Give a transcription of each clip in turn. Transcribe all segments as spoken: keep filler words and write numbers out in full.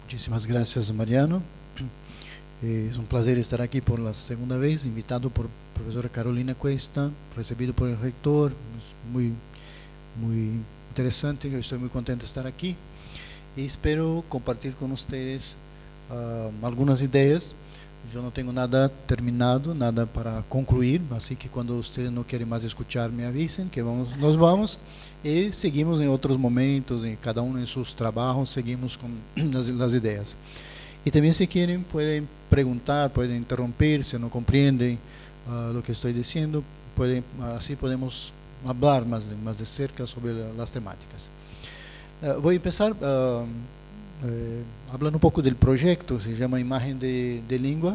Muchísimas gracias, Mariano. Eh, es un placer estar aquí por la segunda vez, invitado por profesora Carolina Cuesta, recibido por el rector. Es muy, muy interesante, yo estoy muy contento de estar aquí y espero compartir con ustedes uh, algunas ideas. Yo no tengo nada terminado, nada para concluir, así que cuando ustedes no quieren más escuchar, me avisen que vamos, nos vamos y seguimos en otros momentos, en cada uno en sus trabajos, seguimos con las, las ideas. Y también si quieren pueden preguntar, pueden interrumpir, si no comprenden uh, lo que estoy diciendo, pueden, así podemos hablar más de, más de cerca sobre la, las temáticas. Uh, voy a empezar uh, eh, hablando un poco del proyecto, se llama Imagen de, de Lengua,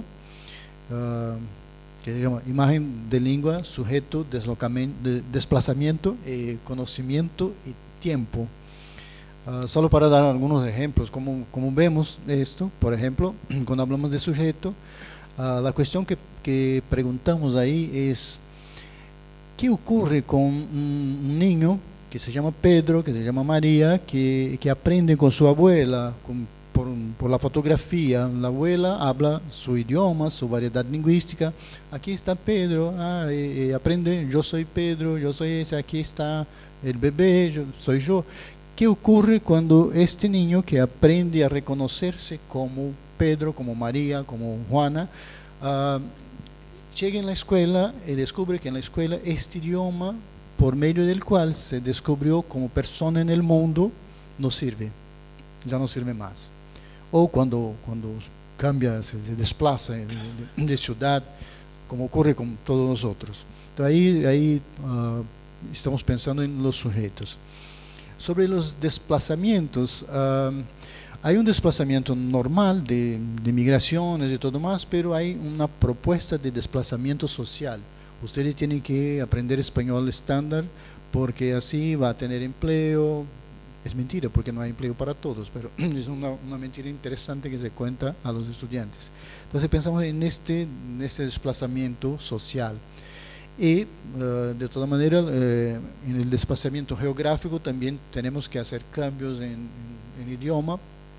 uh, que se llama Imagen de Lengua, Sujeto, de, Desplazamiento, eh, Conocimiento y Tiempo. Uh, solo para dar algunos ejemplos, como, como vemos esto, por ejemplo, cuando hablamos de sujeto, uh, la cuestión que, que preguntamos ahí es, ¿qué ocurre con un, un niño que se llama Pedro, que se llama María, que, que aprende con su abuela, con, por, por la fotografía? La abuela habla su idioma, su variedad lingüística. Aquí está Pedro, ah, eh, eh, aprende, yo soy Pedro, yo soy ese, aquí está el bebé, yo, soy yo. ¿Qué ocurre cuando este niño que aprende a reconocerse como Pedro, como María, como Juana, uh, llega en la escuela y descubre que en la escuela este idioma, por medio del cual se descubrió como persona en el mundo, no sirve, ya no sirve más? O cuando, cuando cambia, se, se desplaza de, de, de ciudad, como ocurre con todos nosotros. Entonces ahí, ahí uh, estamos pensando en los sujetos. Sobre los desplazamientos, uh, hay un desplazamiento normal de, de migraciones y todo más, pero hay una propuesta de desplazamiento social. Ustedes tienen que aprender español estándar porque así va a tener empleo. Es mentira, porque no hay empleo para todos, pero es una, una mentira interesante que se cuenta a los estudiantes. Entonces pensamos en este, en este desplazamiento social. Y uh, de toda manera, eh, en el desplazamiento geográfico también tenemos que hacer cambios en, en, en idioma,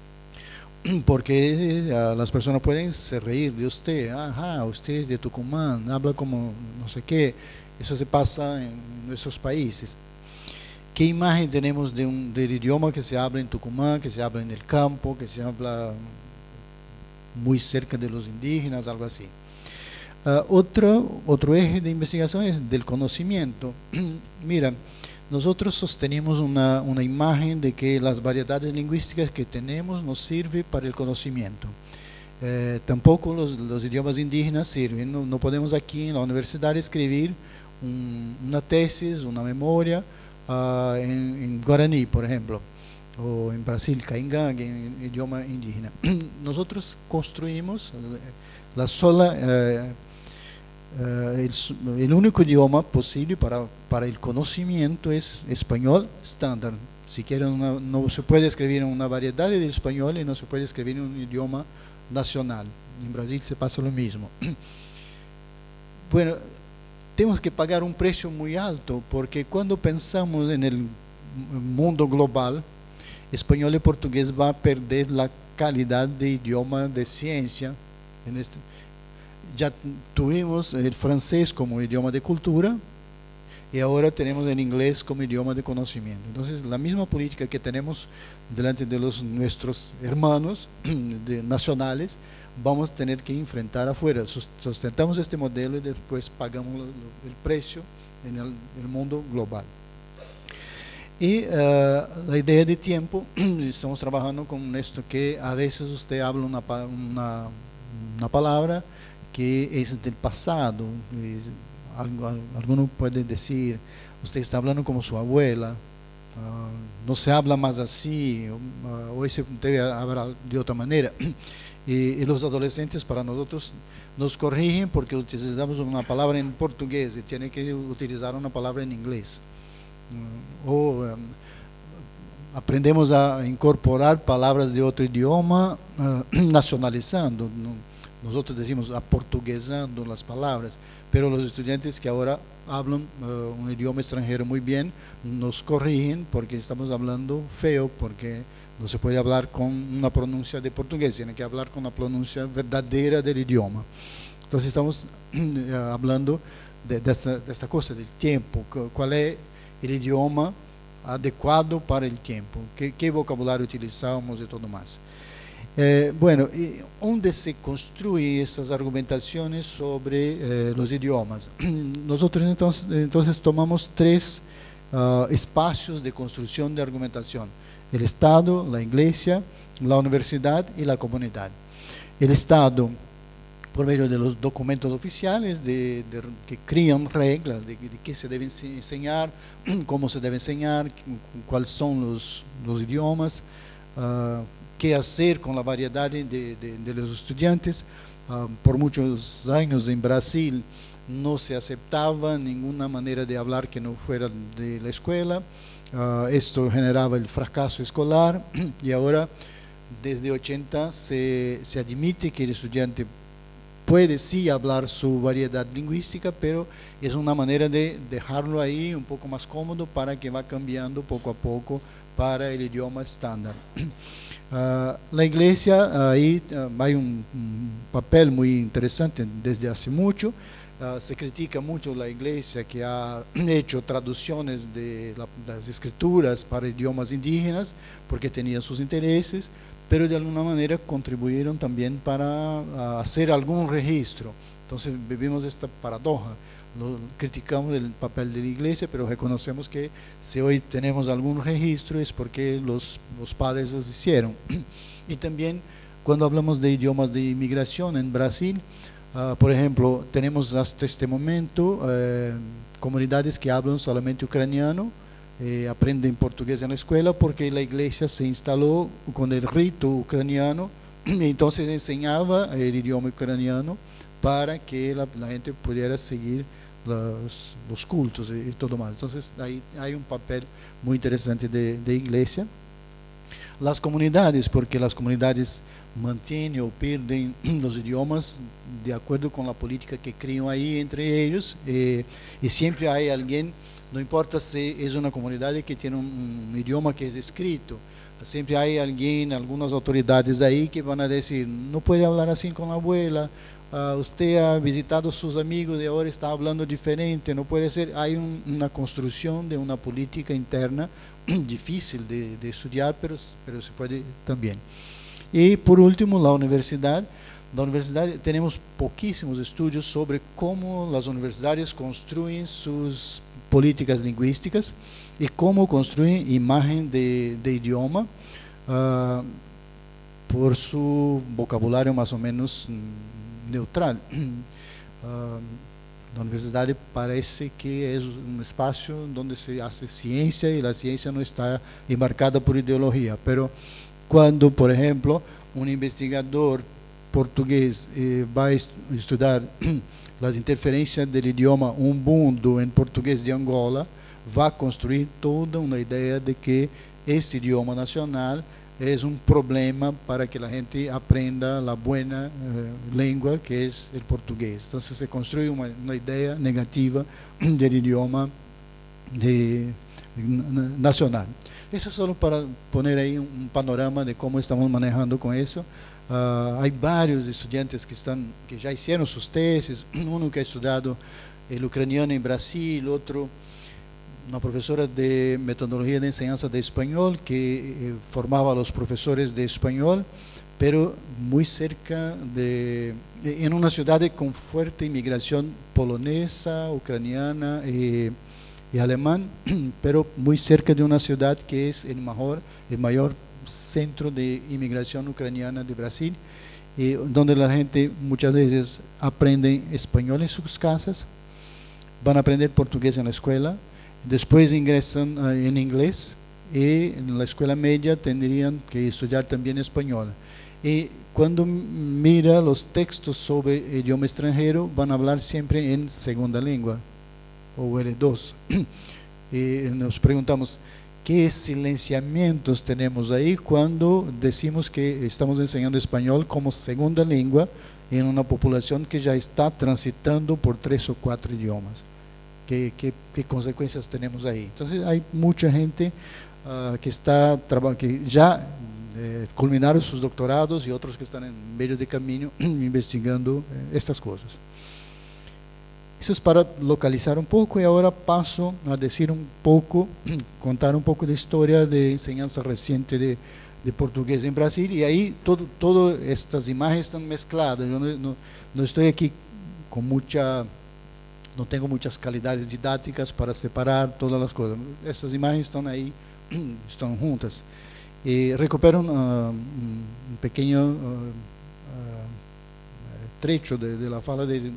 porque uh, las personas pueden se reír de usted. Ajá, usted es de Tucumán, habla como no sé qué. Eso se pasa en nuestros países. ¿Qué imagen tenemos de un, del idioma que se habla en Tucumán, que se habla en el campo, que se habla muy cerca de los indígenas, algo así? Uh, otro, otro eje de investigación es del conocimiento. Mira, nosotros sostenemos una, una imagen de que las variedades lingüísticas que tenemos nos sirven para el conocimiento. Eh, tampoco los, los idiomas indígenas sirven. No, no podemos aquí en la universidad escribir un, una tesis, una memoria uh, en, en guaraní, por ejemplo, o en Brasil, caingangue, en, en idioma indígena. Nosotros construimos la sola... Eh, Uh, el, el único idioma posible para, para el conocimiento es español estándar. Si quieren, una, no se puede escribir en una variedad de español y no se puede escribir en un idioma nacional. En Brasil se pasa lo mismo. Bueno, tenemos que pagar un precio muy alto, porque cuando pensamos en el mundo global, español y portugués va a perder la calidad de idioma de ciencia. En este, ya tuvimos el francés como idioma de cultura y ahora tenemos el inglés como idioma de conocimiento. Entonces, la misma política que tenemos delante de los, nuestros hermanos de, nacionales, vamos a tener que enfrentar afuera. Sustentamos este modelo y después pagamos el precio en el, el mundo global. Y uh, la idea de tiempo, estamos trabajando con esto que a veces usted habla una, una, una palabra que es del pasado. Alguno puede decir, usted está hablando como su abuela, uh, no se habla más así, uh, hoy se debe hablar de otra manera. Y, y los adolescentes para nosotros nos corrigen porque utilizamos una palabra en portugués y tienen que utilizar una palabra en inglés. Uh, o um, aprendemos a incorporar palabras de otro idioma, uh, nacionalizando, ¿no? nosotros decimos aportuguesando las palabras, pero los estudiantes que ahora hablan uh, un idioma extranjero muy bien, nos corrigen porque estamos hablando feo, porque no se puede hablar con una pronuncia de portugués, tiene que hablar con la pronuncia verdadera del idioma. Entonces estamos uh, hablando de, de, esta, de esta cosa, del tiempo, cuál es el idioma adecuado para el tiempo, qué, qué vocabulario utilizamos y todo más. Eh, bueno, y ¿dónde se construyen estas argumentaciones sobre eh, los idiomas? Nosotros entonces, entonces tomamos tres uh, espacios de construcción de argumentación: el Estado, la Iglesia, la universidad y la comunidad. El Estado, por medio de los documentos oficiales de, de, que crean reglas de, de qué se debe enseñar, cómo se debe enseñar, cuáles son los, los idiomas, uh, qué hacer con la variedad de, de, de los estudiantes. Uh, por muchos años en Brasil no se aceptaba ninguna manera de hablar que no fuera de la escuela. Uh, esto generaba el fracaso escolar y ahora desde ochenta se, se admite que el estudiante puede sí hablar su variedad lingüística, pero es una manera de dejarlo ahí un poco más cómodo para que va cambiando poco a poco para el idioma estándar. Uh, la Iglesia, ahí uh, hay un, un papel muy interesante desde hace mucho. Uh, se critica mucho la Iglesia que ha hecho traducciones de la, las escrituras para idiomas indígenas porque tenía sus intereses, pero de alguna manera contribuyeron también para uh, hacer algún registro. Entonces vivimos esta paradoja. Lo, criticamos el papel de la Iglesia, pero reconocemos que si hoy tenemos algún registro es porque los, los padres los hicieron. Y también cuando hablamos de idiomas de inmigración en Brasil, uh, por ejemplo, tenemos hasta este momento eh, comunidades que hablan solamente ucraniano, eh, aprenden portugués en la escuela porque la Iglesia se instaló con el rito ucraniano y entonces enseñaba el idioma ucraniano para que la, la gente pudiera seguir los, los cultos y, y todo más. Entonces ahí hay un papel muy interesante de, de Iglesia. Las comunidades, porque las comunidades mantienen o pierden los idiomas de acuerdo con la política que crean ahí entre ellos, eh, y siempre hay alguien, no importa si es una comunidad que tiene un, un idioma que es escrito, siempre hay alguien, algunas autoridades ahí que van a decir, no puede hablar así con la abuela, Uh, usted ha visitado a sus amigos y ahora está hablando diferente, no puede ser. Hay un, una construcción de una política interna difícil de, de estudiar, pero, pero se puede también. Y por último, la universidad. La universidad, tenemos poquísimos estudios sobre cómo las universidades construyen sus políticas lingüísticas y cómo construyen imagen de, de idioma uh, por su vocabulario más o menos neutral. Uh, la universidad parece que es un espacio donde se hace ciencia y la ciencia no está enmarcada por ideología, pero cuando, por ejemplo, un investigador portugués eh, va a estudar las interferencias del idioma umbundo en portugués de Angola, va a construir toda una idea de que este idioma nacional es un problema para que la gente aprenda la buena eh, lengua que es el portugués. Entonces se construye una, una idea negativa del idioma de, nacional. Eso solo para poner ahí un, un panorama de cómo estamos manejando con eso. Uh, hay varios estudiantes que, están, que ya hicieron sus tesis, uno que ha estudiado el ucraniano en Brasil, otro una profesora de metodología de enseñanza de español que eh, formaba a los profesores de español, pero muy cerca de, en una ciudad con fuerte inmigración polonesa, ucraniana eh, y alemán, pero muy cerca de una ciudad que es el mayor, el mayor centro de inmigración ucraniana de Brasil, eh, donde la gente muchas veces aprende español en sus casas, van a aprender portugués en la escuela, después ingresan uh, en inglés y en la escuela media tendrían que estudiar también español. Y cuando mira los textos sobre idioma extranjero van a hablar siempre en segunda lengua o L dos. Y nos preguntamos qué silenciamientos tenemos ahí cuando decimos que estamos enseñando español como segunda lengua en una población que ya está transitando por tres o cuatro idiomas. ¿Qué, qué, qué consecuencias tenemos ahí? Entonces hay mucha gente uh, que, está, que ya eh, culminaron sus doctorados y otros que están en medio de camino investigando eh, estas cosas. Eso es para localizar un poco, y ahora paso a decir un poco, contar un poco de historia de enseñanza reciente de, de portugués en Brasil, y ahí todo, todas estas imágenes están mezcladas. Yo no, no, no estoy aquí con mucha, no tengo muchas calidades didácticas para separar todas las cosas. Estas imágenes están ahí, están juntas. Y recupero un, uh, un pequeño uh, uh, trecho de, de la fala de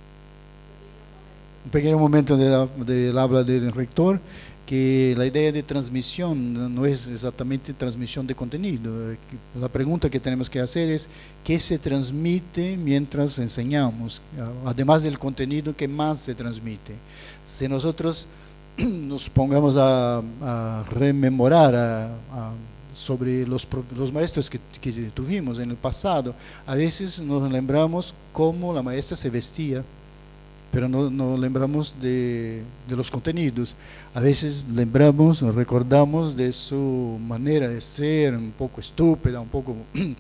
un pequeño momento del de habla del rector, que la idea de transmisión no es exactamente transmisión de contenido. La pregunta que tenemos que hacer es ¿qué se transmite mientras enseñamos? Además del contenido, ¿qué más se transmite? Si nosotros nos pongamos a, a rememorar a, a, sobre los, los maestros que, que tuvimos en el pasado, a veces nos lembramos cómo la maestra se vestía, pero no, no lembramos de, de los contenidos. A veces lembramos, nos recordamos de su manera de ser, un poco estúpida, un poco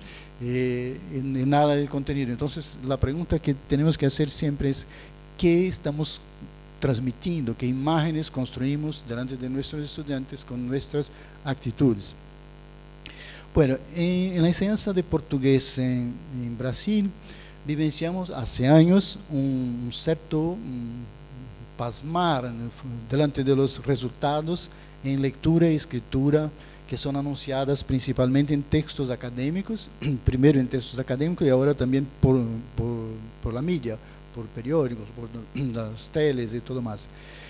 eh, en, en nada del contenido. Entonces la pregunta que tenemos que hacer siempre es ¿qué estamos transmitiendo? ¿Qué imágenes construimos delante de nuestros estudiantes con nuestras actitudes? Bueno, en, en la enseñanza de portugués en, en Brasil, vivenciamos hace años un cierto um, pasmar delante de los resultados en lectura y escritura que son anunciadas principalmente en textos académicos, primero en textos académicos y ahora también por, por, por la media, por periódicos, por las teles y todo más.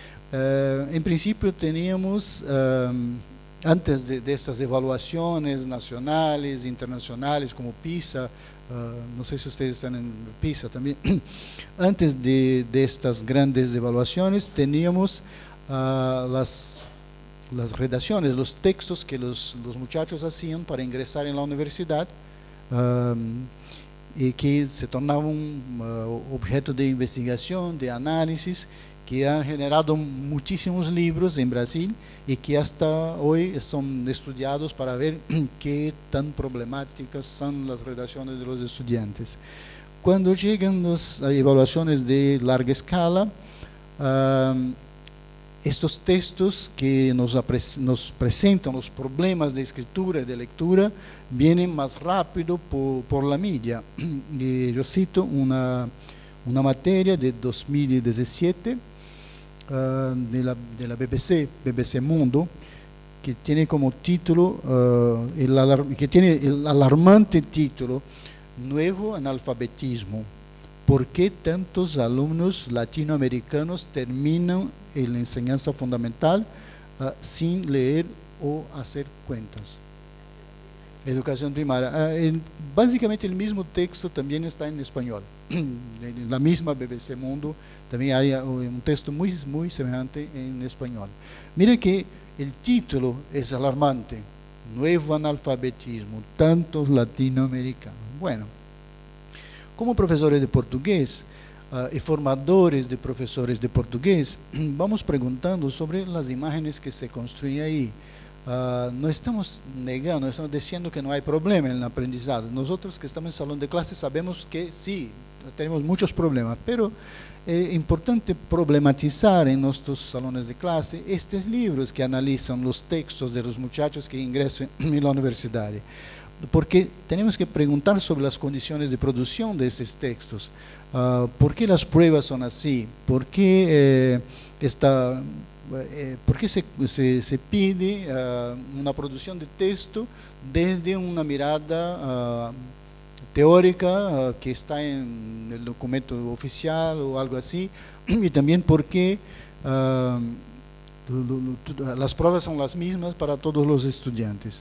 Uh, en principio teníamos, um, antes de, de estas evaluaciones nacionales, internacionales como PISA, Uh, no sé si ustedes están en PISA también, antes de, de estas grandes evaluaciones teníamos uh, las, las redacciones, los textos que los, los muchachos hacían para ingresar en la universidad um, y que se tornaban un uh, objeto de investigación, de análisis, que han generado muchísimos libros en Brasil y que hasta hoy son estudiados para ver qué tan problemáticas son las redacciones de los estudiantes. Cuando llegan las evaluaciones de larga escala, uh, estos textos que nos, nos presentan los problemas de escritura y de lectura vienen más rápido por, por la media. Y yo cito una, una materia de dos mil diecisiete, Uh, de, la, de la B B C, B B C Mundo, que tiene como título, uh, el alar, que tiene el alarmante título Nuevo analfabetismo. ¿Por qué tantos alumnos latinoamericanos terminan en la enseñanza fundamental uh, sin leer o hacer cuentas? Educación primaria. Uh, el, básicamente el mismo texto también está en español. En la misma B B C Mundo también hay un texto muy, muy semejante en español. Mire que el título es alarmante: Nuevo analfabetismo, tantos latinoamericanos. Bueno, como profesores de portugués uh, y formadores de profesores de portugués, vamos preguntando sobre las imágenes que se construyen ahí. Uh, no estamos negando, no estamos diciendo que no hay problema en el aprendizado. Nosotros que estamos en salón de clase sabemos que sí, tenemos muchos problemas, pero es importante problematizar en nuestros salones de clase estos libros que analizan los textos de los muchachos que ingresan en la universidad, porque tenemos que preguntar sobre las condiciones de producción de estos textos. Uh, ¿por qué las pruebas son así? ¿Por qué eh, esta... Eh, ¿Por qué se, se, se pide uh, una producción de texto desde una mirada uh, teórica uh, que está en el documento oficial o algo así? Y también por qué uh, lo, lo, las pruebas son las mismas para todos los estudiantes.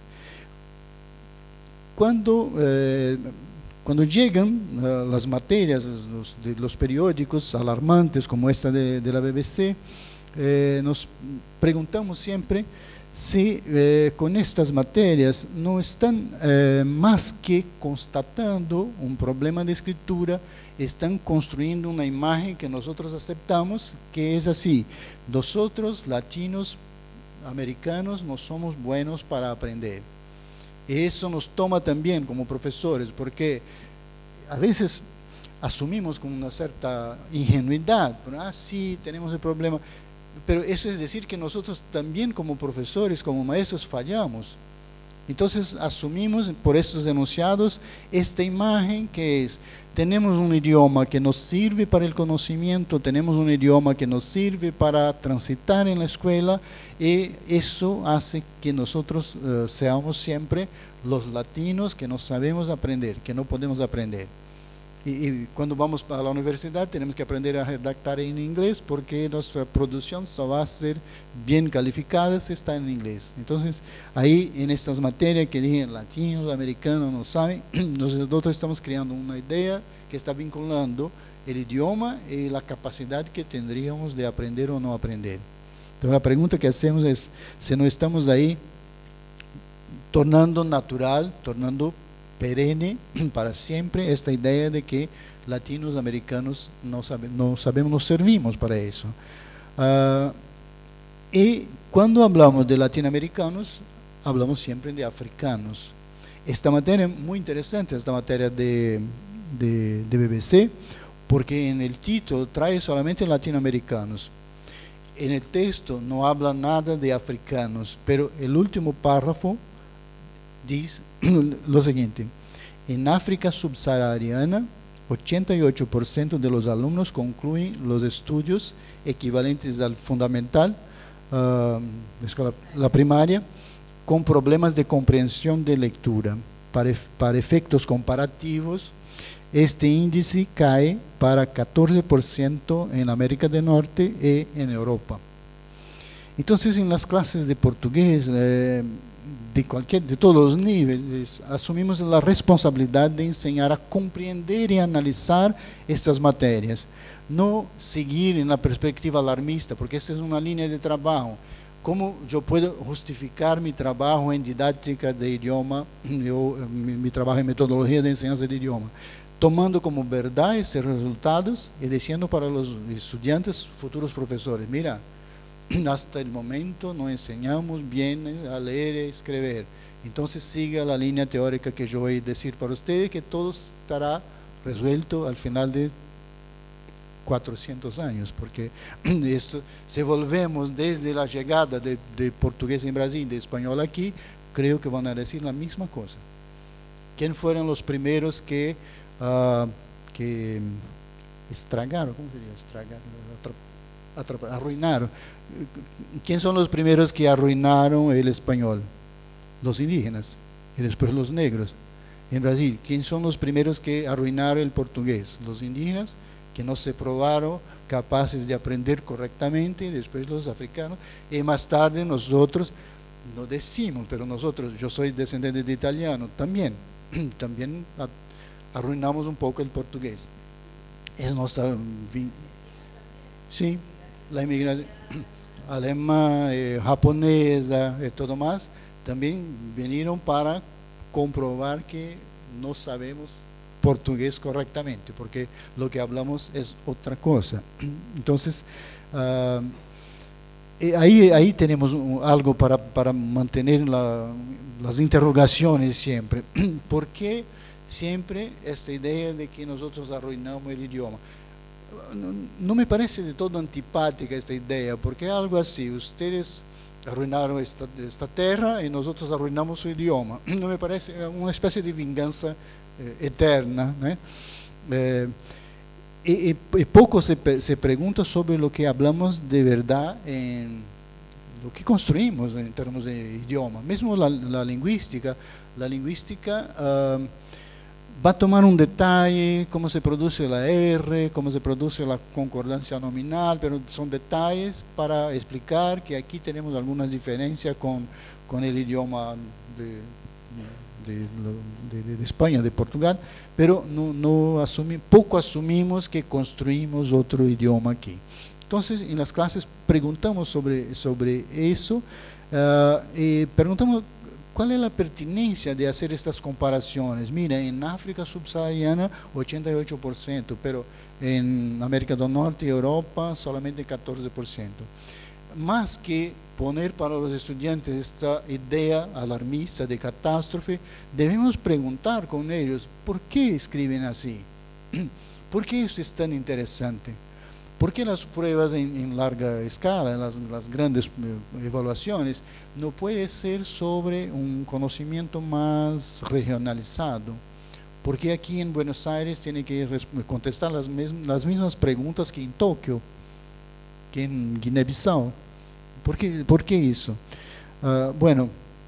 Cuando, eh, cuando llegan uh, las materias los, de los periódicos alarmantes como esta de, de la B B C, Eh, nos preguntamos siempre si eh, con estas materias no están eh, más que constatando un problema de escritura, están construyendo una imagen que nosotros aceptamos, que es así: nosotros latinos americanos no somos buenos para aprender. Eso nos toma también como profesores, porque a veces asumimos con una cierta ingenuidad, pero, ah, sí, tenemos el problema, pero eso es decir que nosotros también como profesores, como maestros, fallamos. Entonces asumimos por estos enunciados esta imagen que es: tenemos un idioma que nos sirve para el conocimiento, tenemos un idioma que nos sirve para transitar en la escuela, y eso hace que nosotros uh, seamos siempre los latinos que no sabemos aprender, que no podemos aprender. Y, y cuando vamos a la universidad tenemos que aprender a redactar en inglés, porque nuestra producción solo va a ser bien calificada si está en inglés. Entonces, ahí en estas materias que dije, latinos, americanos, no saben, nosotros estamos creando una idea que está vinculando el idioma y la capacidad que tendríamos de aprender o no aprender. Entonces, la pregunta que hacemos es si no estamos ahí tornando natural, tornando perenne para siempre esta idea de que latinos americanos no, sabe, no sabemos, no servimos para eso. Uh, y cuando hablamos de latinoamericanos, hablamos siempre de africanos. Esta materia es muy interesante, esta materia de, de, de B B C, porque en el título trae solamente latinoamericanos. En el texto no habla nada de africanos, pero el último párrafo dice lo siguiente: en África subsahariana, ochenta y ocho por ciento de los alumnos concluyen los estudios equivalentes al fundamental, uh, escuela, la primaria, con problemas de comprensión de lectura. Para, para efectos comparativos, este índice cae para catorce por ciento en América del Norte y en Europa. Entonces, en las clases de portugués, eh, de, cualquier, de todos los niveles, asumimos la responsabilidad de enseñar a comprender y analizar estas materias. No seguir en la perspectiva alarmista, porque esta es una línea de trabajo. ¿Cómo yo puedo justificar mi trabajo en didáctica de idioma, yo, mi, mi trabajo en metodología de enseñanza de idioma? Tomando como verdad estos resultados y diciendo para los estudiantes, futuros profesores: mira, hasta el momento no enseñamos bien a leer y escribir, entonces siga la línea teórica que yo voy a decir para ustedes, que todo estará resuelto al final de cuatrocientos años, porque esto, si volvemos desde la llegada de, de portugués en Brasil, de español aquí, creo que van a decir la misma cosa. ¿Quién fueron los primeros que, uh, que estragaron? ¿Cómo sería? Estragaron, atrap, atrap, arruinaron. ¿Quién son los primeros que arruinaron el español? Los indígenas, y después los negros. En Brasil, ¿quién son los primeros que arruinaron el portugués? Los indígenas, que no se probaron capaces de aprender correctamente, y después los africanos, y más tarde nosotros, no decimos, pero nosotros, yo soy descendiente de italiano, también, también arruinamos un poco el portugués. Es nuestra, sí, la inmigración alemana, eh, japonesa, y todo más, también vinieron para comprobar que no sabemos portugués correctamente, porque lo que hablamos es otra cosa. Entonces, uh, ahí, ahí tenemos algo para, para mantener la, las interrogaciones siempre. ¿Por qué siempre esta idea de que nosotros arruinamos el idioma? No, no me parece de todo antipática esta idea, porque es algo así: ustedes arruinaron esta, esta tierra y nosotros arruinamos su idioma. No me parece una especie de venganza Eh, eterna, ¿eh? Eh, y, y poco se, se pregunta sobre lo que hablamos de verdad en lo que construimos en términos de idioma. Mismo la, la lingüística, la lingüística uh, va a tomar un detalle, cómo se produce la R, cómo se produce la concordancia nominal, pero son detalles para explicar que aquí tenemos algunas diferencias con, con el idioma de De, de, de España, de Portugal, pero no, no asumi, poco asumimos que construimos otro idioma aquí. Entonces, en las clases preguntamos sobre, sobre eso, Uh, y preguntamos cuál es la pertinencia de hacer estas comparaciones. Mira, en África subsahariana ochenta y ocho por ciento, pero en América del Norte y Europa solamente catorce por ciento. Más que poner para los estudiantes esta idea alarmista de catástrofe, debemos preguntar con ellos, ¿por qué escriben así? ¿Por qué esto es tan interesante? ¿Por qué las pruebas en, en larga escala, las, las grandes evaluaciones, no puede ser sobre un conocimiento más regionalizado? ¿Por qué aquí en Buenos Aires tiene que contestar las, las mismas preguntas que en Tokio, que en Guinea-Bissau? ¿Por qué, ¿Por qué eso? Uh, bueno,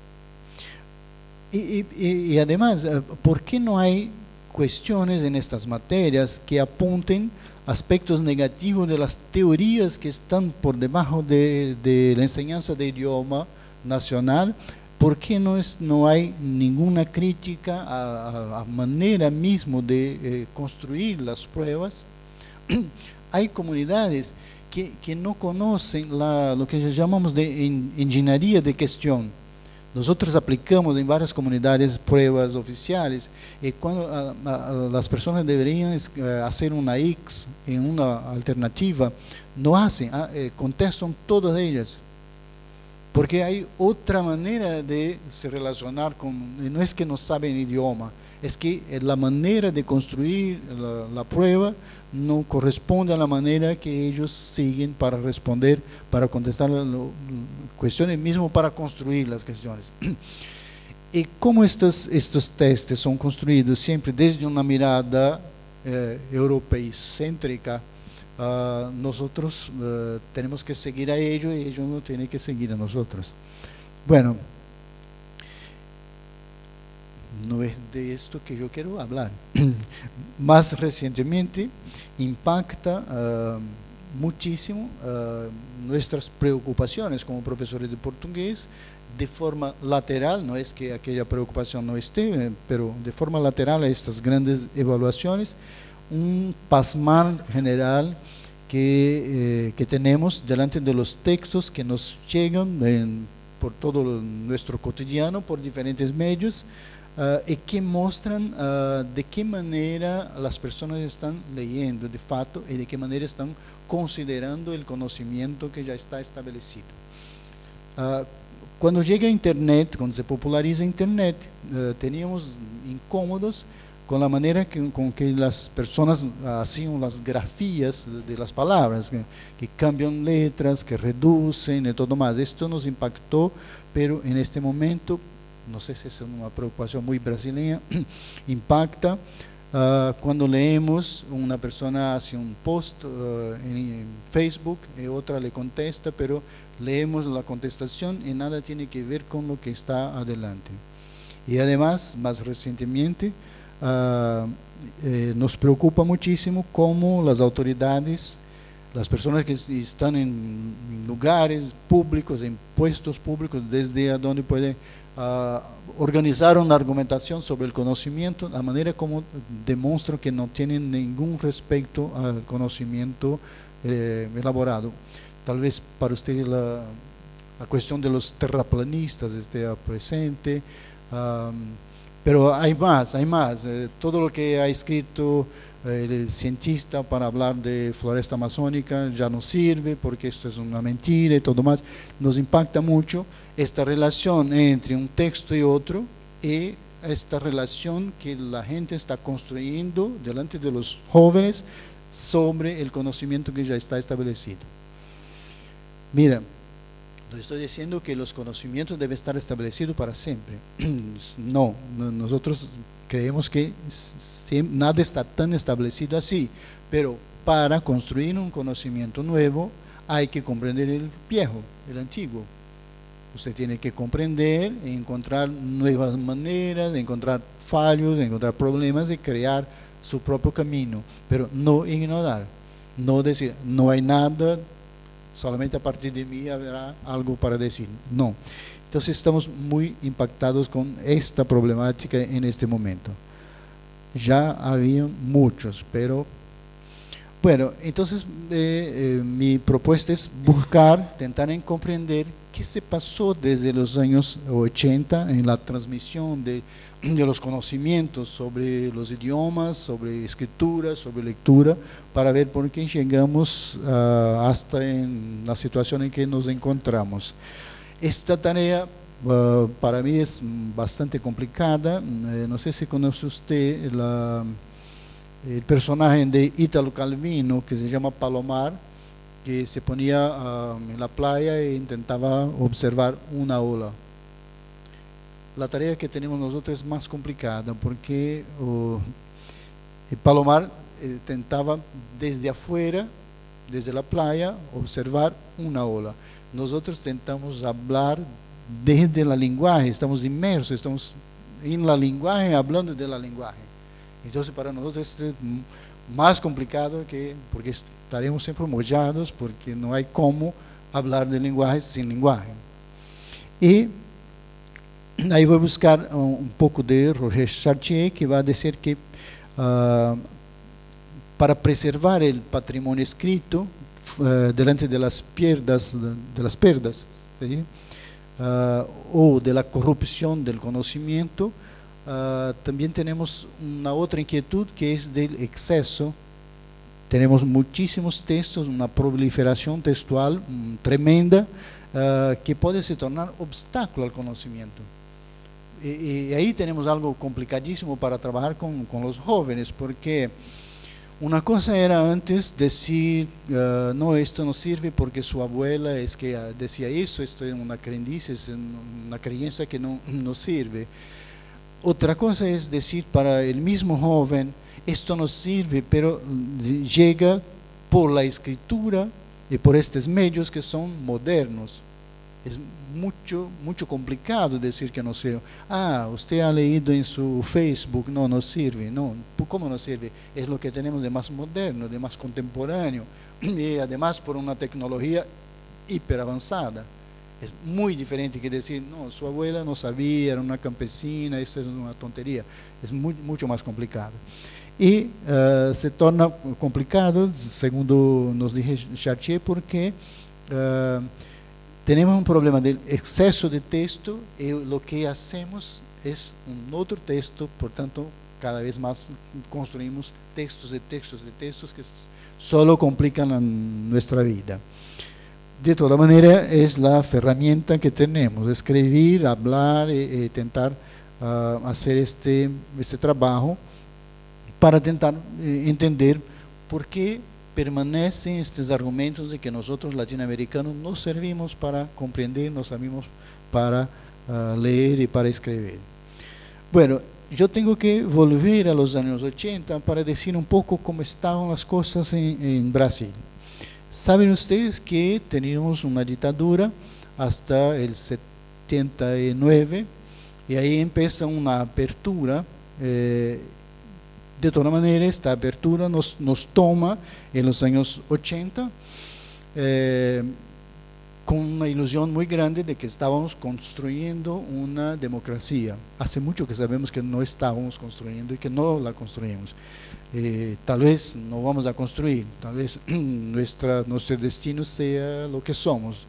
y, y, y además, ¿por qué no hay cuestiones en estas materias que apunten aspectos negativos de las teorías que están por debajo de, de la enseñanza de idioma nacional? ¿Por qué no, es, no hay ninguna crítica a, a, a manera mismo de eh, construir las pruebas? Hay comunidades que, que no conocen la, lo que llamamos de en, ingeniería de cuestión. Nosotros aplicamos en varias comunidades pruebas oficiales y cuando a, a, a las personas deberían hacer una X en una alternativa, no hacen, a, eh, contestan todas ellas. Porque hay otra manera de se relacionar con, no es que no saben idioma, es que la manera de construir la, la prueba no corresponde a la manera que ellos siguen para responder, para contestar las cuestiones, mismo para construir las cuestiones. Y como estos, estos testes son construidos siempre desde una mirada eh, europeicéntrica, uh, nosotros uh, tenemos que seguir a ellos y ellos no tienen que seguir a nosotros. Bueno, no es de esto que yo quiero hablar. Más recientemente impacta uh, muchísimo uh, nuestras preocupaciones como profesores de portugués de forma lateral, no es que aquella preocupación no esté, pero de forma lateral a estas grandes evaluaciones, un pasmar general que, eh, que tenemos delante de los textos que nos llegan en, por todo nuestro cotidiano, por diferentes medios, Uh, y que muestran uh, de qué manera las personas están leyendo de fato y de qué manera están considerando el conocimiento que ya está establecido. Uh, cuando llega Internet, cuando se populariza Internet, uh, teníamos incómodos con la manera que, con que las personas hacían las grafías de, de las palabras, que, que cambian letras, que reducen y todo más. Esto nos impactó, pero en este momento, no sé si es una preocupación muy brasileña, impacta uh, cuando leemos, una persona hace un post uh, en, en Facebook y otra le contesta, pero leemos la contestación y nada tiene que ver con lo que está adelante. Y además, más recientemente, uh, eh, nos preocupa muchísimo cómo las autoridades, las personas que están en, en lugares públicos, en puestos públicos, desde a donde pueden Uh, organizar una argumentación sobre el conocimiento, la manera como demuestran que no tienen ningún respeto al conocimiento eh, elaborado. Tal vez para usted la, la cuestión de los terraplanistas esté presente, um, pero hay más, hay más. Eh, todo lo que ha escrito eh, el cientista para hablar de floresta amazónica ya no sirve porque esto es una mentira y todo más. Nos impacta mucho esta relación entre un texto y otro y esta relación que la gente está construyendo delante de los jóvenes sobre el conocimiento que ya está establecido. Mira, no estoy diciendo que los conocimientos deben estar establecidos para siempre. No, nosotros creemos que nada está tan establecido así, pero para construir un conocimiento nuevo hay que comprender el viejo, el antiguo. Usted tiene que comprender, encontrar nuevas maneras, encontrar fallos, encontrar problemas y crear su propio camino, pero no ignorar, no decir, no hay nada, solamente a partir de mí habrá algo para decir, no. Entonces estamos muy impactados con esta problemática en este momento. Ya había muchos, pero Bueno, entonces eh, eh, mi propuesta es buscar, tentar en comprender qué se pasó desde los años ochenta en la transmisión de, de los conocimientos sobre los idiomas, sobre escritura, sobre lectura, para ver por qué llegamos uh, hasta en la situación en que nos encontramos. Esta tarea uh, para mí es bastante complicada. Eh, no sé si conoce usted la... el personaje de Ítalo Calvino, que se llama Palomar, que se ponía uh, en la playa e intentaba observar una ola. La tarea que tenemos nosotros es más complicada, porque uh, el Palomar eh, tentaba desde afuera, desde la playa, observar una ola. Nosotros tentamos hablar desde la lenguaje, estamos inmersos, estamos en la lenguaje, hablando de la lenguaje. Entonces para nosotros es más complicado, que, porque estaremos siempre mollados, porque no hay cómo hablar de lenguaje sin lenguaje. Y ahí voy a buscar un, un poco de Roger Chartier, que va a decir que uh, para preservar el patrimonio escrito uh, delante de las pierdas, de las perdas, ¿sí? uh, o de la corrupción del conocimiento, Uh, también tenemos una otra inquietud, que es del exceso. Tenemos muchísimos textos, una proliferación textual um, tremenda, uh, que puede se tornar obstáculo al conocimiento. Y, y ahí tenemos algo complicadísimo para trabajar con, con los jóvenes, porque una cosa era antes decir, uh, no, esto no sirve porque su abuela es que uh, decía eso, esto es una creencia, es una creencia que no, no sirve. Otra cosa es decir para el mismo joven, esto no sirve, pero llega por la escritura y por estos medios que son modernos. Es mucho, mucho complicado decir que no sirve. Ah, usted ha leído en su Facebook, no, no sirve. No, ¿cómo no sirve? Es lo que tenemos de más moderno, de más contemporáneo, y además por una tecnología hiper avanzada. Es muy diferente que decir, no, su abuela no sabía, era una campesina, esto es una tontería. Es muy, mucho más complicado. Y uh, se torna complicado, segundo nos dice Chartier, porque uh, tenemos un problema del exceso de texto, y lo que hacemos es un otro texto, por tanto, cada vez más construimos textos de textos de textos que solo complican la, nuestra vida. De toda manera, es la herramienta que tenemos, escribir, hablar e, e tentar uh, hacer este, este trabajo para tentar eh, entender por qué permanecen estos argumentos de que nosotros latinoamericanos no servimos para comprender, no servimos para uh, leer y para escribir. Bueno, yo tengo que volver a los años ochenta para decir un poco cómo estaban las cosas en, en Brasil. Saben ustedes que teníamos una dictadura hasta el setenta y nueve, y ahí empieza una apertura. Eh, de toda manera, esta apertura nos, nos toma en los años ochenta, eh, con una ilusión muy grande de que estábamos construyendo una democracia. Hace mucho que sabemos que no estábamos construyendo y que no la construimos. Eh, tal vez no vamos a construir, tal vez nuestra, nuestro destino sea lo que somos,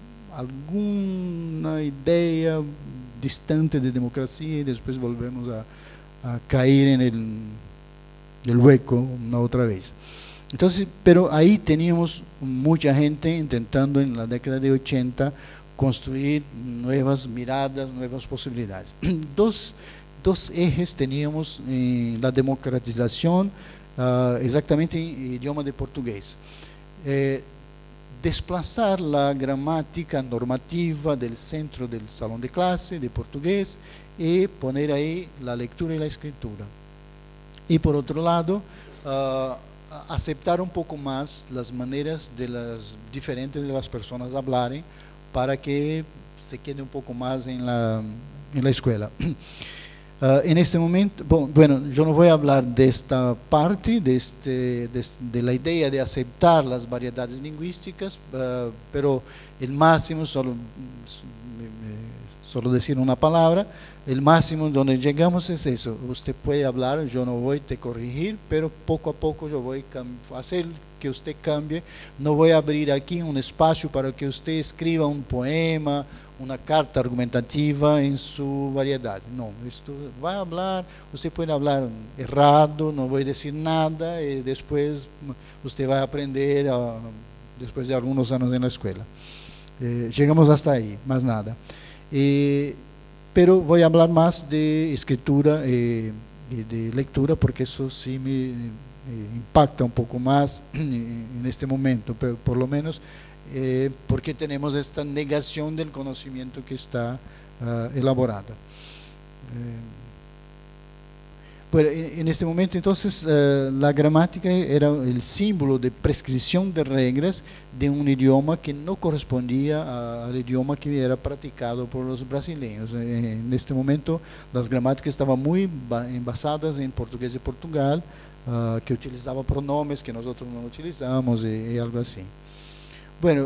alguna idea distante de democracia, y después volvemos a, a caer en el, el hueco una otra vez. Entonces, pero ahí teníamos mucha gente intentando en la década de ochenta construir nuevas miradas, nuevas posibilidades. Dos Dos ejes teníamos en la democratización, uh, exactamente en idioma de portugués. Eh, desplazar la gramática normativa del centro del salón de clase de portugués y poner ahí la lectura y la escritura. Y por otro lado, uh, aceptar un poco más las maneras de las diferentes de las personas hablarem, para que se quede un poco más en la, en la escuela. Uh, en este momento, bueno, yo no voy a hablar de esta parte, de, este, de, de la idea de aceptar las variedades lingüísticas, uh, pero el máximo solo, solo decir una palabra. El máximo donde llegamos es eso. Usted puede hablar, yo no voy a te corregir, pero poco a poco yo voy a hacer que usted cambie. No voy a abrir aquí un espacio para que usted escriba un poema, una carta argumentativa en su variedad. No, esto va a hablar, usted puede hablar errado, no voy a decir nada y después usted va a aprender a, después de algunos años en la escuela. Eh, llegamos hasta ahí, más nada. Eh, pero voy a hablar más de escritura eh, y de lectura porque eso sí me eh, impacta un poco más en este momento, pero por lo menos eh, porque tenemos esta negación del conocimiento que está uh, elaborada. Eh, bueno, en, en este momento entonces uh, la gramática era el símbolo de prescripción de reglas de un idioma que no correspondía a, al idioma que era practicado por los brasileños. Eh, en este momento las gramáticas estaban muy basadas en portugués de Portugal, uh, que utilizaba pronombres que nosotros no utilizamos y, y algo así. Bueno,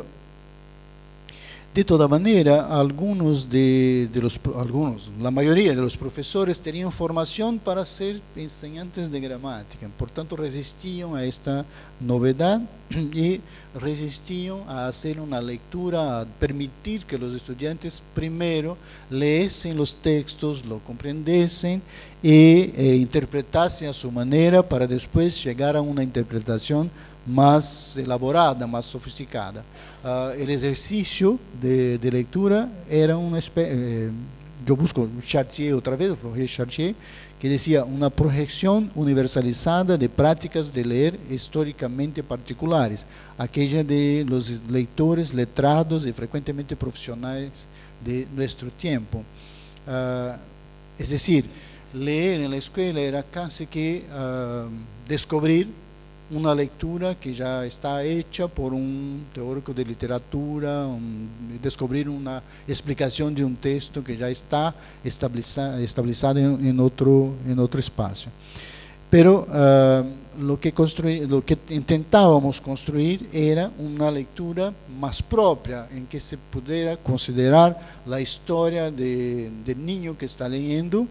de toda manera, algunos de, de los, algunos, la mayoría de los profesores tenían formación para ser enseñantes de gramática, por tanto resistían a esta novedad y resistían a hacer una lectura, a permitir que los estudiantes primero leesen los textos, lo comprendiesen y e interpretasen a su manera para después llegar a una interpretación más elaborada, más sofisticada. Uh, el ejercicio de, de lectura era una especie, eh, yo busco Chartier otra vez, el profesor Chartier, que decía una proyección universalizada de prácticas de leer históricamente particulares, aquella de los lectores letrados y frecuentemente profesionales de nuestro tiempo. Uh, es decir, leer en la escuela era casi que uh, descubrir una lectura que ya está hecha por un teórico de literatura, un, descubrir una explicación de un texto que ya está establecida en, en, otro, en otro espacio. Pero uh, lo, que construí, lo que intentábamos construir era una lectura más propia, en que se pudiera considerar la historia de, del niño que está leyendo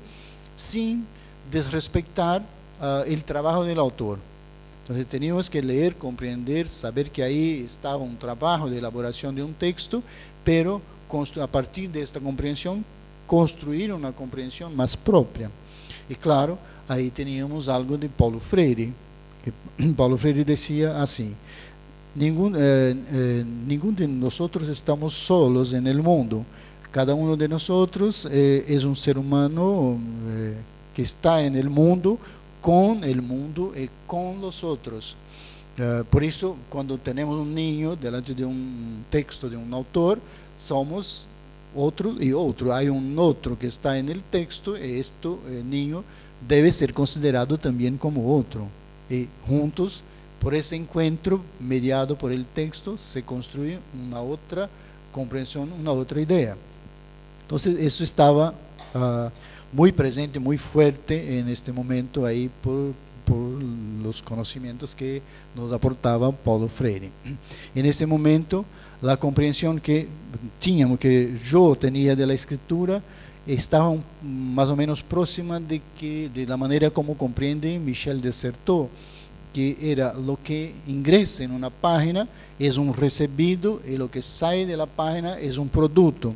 sin desrespetar uh, el trabajo del autor. Entonces teníamos que leer, comprender, saber que ahí estaba un trabajo de elaboración de un texto, pero a partir de esta comprensión, construir una comprensión más propia. Y claro, ahí teníamos algo de Paulo Freire, que Paulo Freire decía así: ningún, eh, eh, ningún de nosotros estamos solos en el mundo, cada uno de nosotros eh, es un ser humano eh, que está en el mundo, con el mundo y con los otros. Uh, por eso, cuando tenemos un niño delante de un texto de un autor, somos otro y otro. Hay un otro que está en el texto y este eh, niño debe ser considerado también como otro. Y juntos, por ese encuentro mediado por el texto, se construye una otra comprensión, una otra idea. Entonces, eso estaba Uh, muy presente, muy fuerte en este momento ahí por, por los conocimientos que nos aportaba Paulo Freire. En este momento, la comprensión que teníamos, que yo tenía de la escritura, estaba un, más o menos próxima de, que, de la manera como comprende Michel de Certeau, que era lo que ingresa en una página es un recibido y lo que sale de la página es un producto.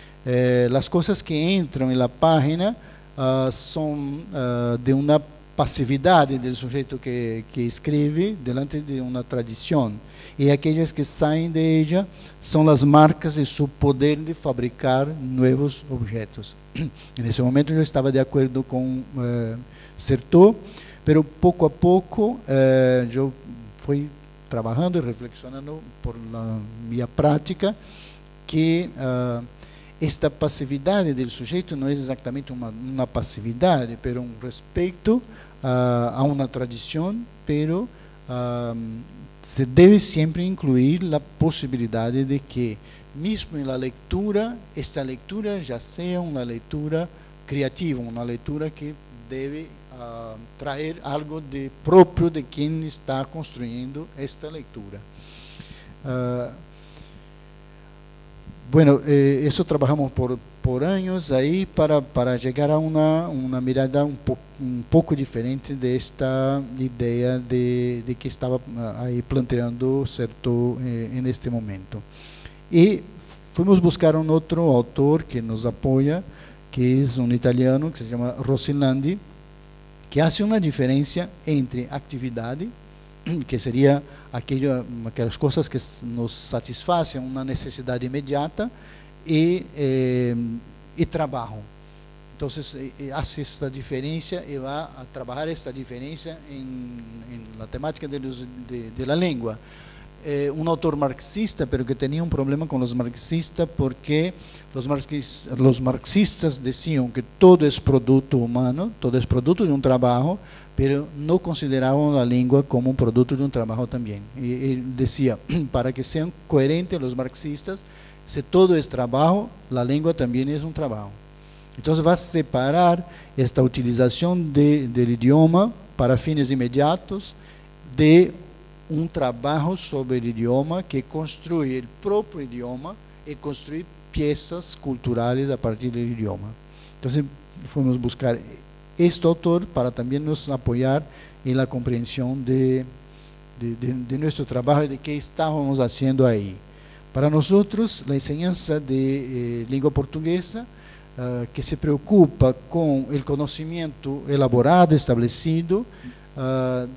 Eh, las cosas que entran en la página uh, son uh, de una pasividad del sujeto que, que escribe delante de una tradición, y aquellas que salen de ella son las marcas de su poder de fabricar nuevos objetos. En ese momento yo estaba de acuerdo con uh, Certeau, pero poco a poco uh, yo fui trabajando y reflexionando por la mía práctica que uh, esta pasividade do sujeito não é exatamente uma, uma passividade, pero um respeito uh, a uma tradição, pero uh, se deve sempre incluir a possibilidade de que, mesmo na leitura, esta leitura já seja uma leitura criativa, uma leitura que deve uh, trazer algo de próprio de quem está construindo esta leitura. Uh, Bueno, eh, eso trabajamos por, por años ahí para, para llegar a una, una mirada un, po, un poco diferente de esta idea de, de que estaba ahí planteando Certeau eh, en este momento. Y fuimos a buscar un otro autor que nos apoya, que es un italiano que se llama Rosilandi, que hace una diferencia entre actividad, que sería aquello, aquelas coisas que nos satisfazem uma necessidade imediata, e, eh, e trabalho. Então, faz esta diferença e vai a trabalhar esta diferença em, em la temática de, de, de la língua. Eh, um autor marxista, pero que tinha um problema com os marxistas, porque os marxistas, os marxistas diziam que todo é produto humano, todo é produto de um trabalho, pero no consideraban la lengua como un producto de un trabajo también. Y él decía, para que sean coherentes los marxistas, si todo es trabajo, la lengua también es un trabajo. Entonces va a separar esta utilización de, del idioma para fines inmediatos de un trabajo sobre el idioma que construye el propio idioma y construye piezas culturales a partir del idioma. Entonces fuimos a buscar este autor para también nos apoyar en la comprensión de, de, de, de nuestro trabajo y de qué estábamos haciendo ahí. Para nosotros, la enseñanza de eh, lengua portuguesa, uh, que se preocupa con el conocimiento elaborado, establecido, uh,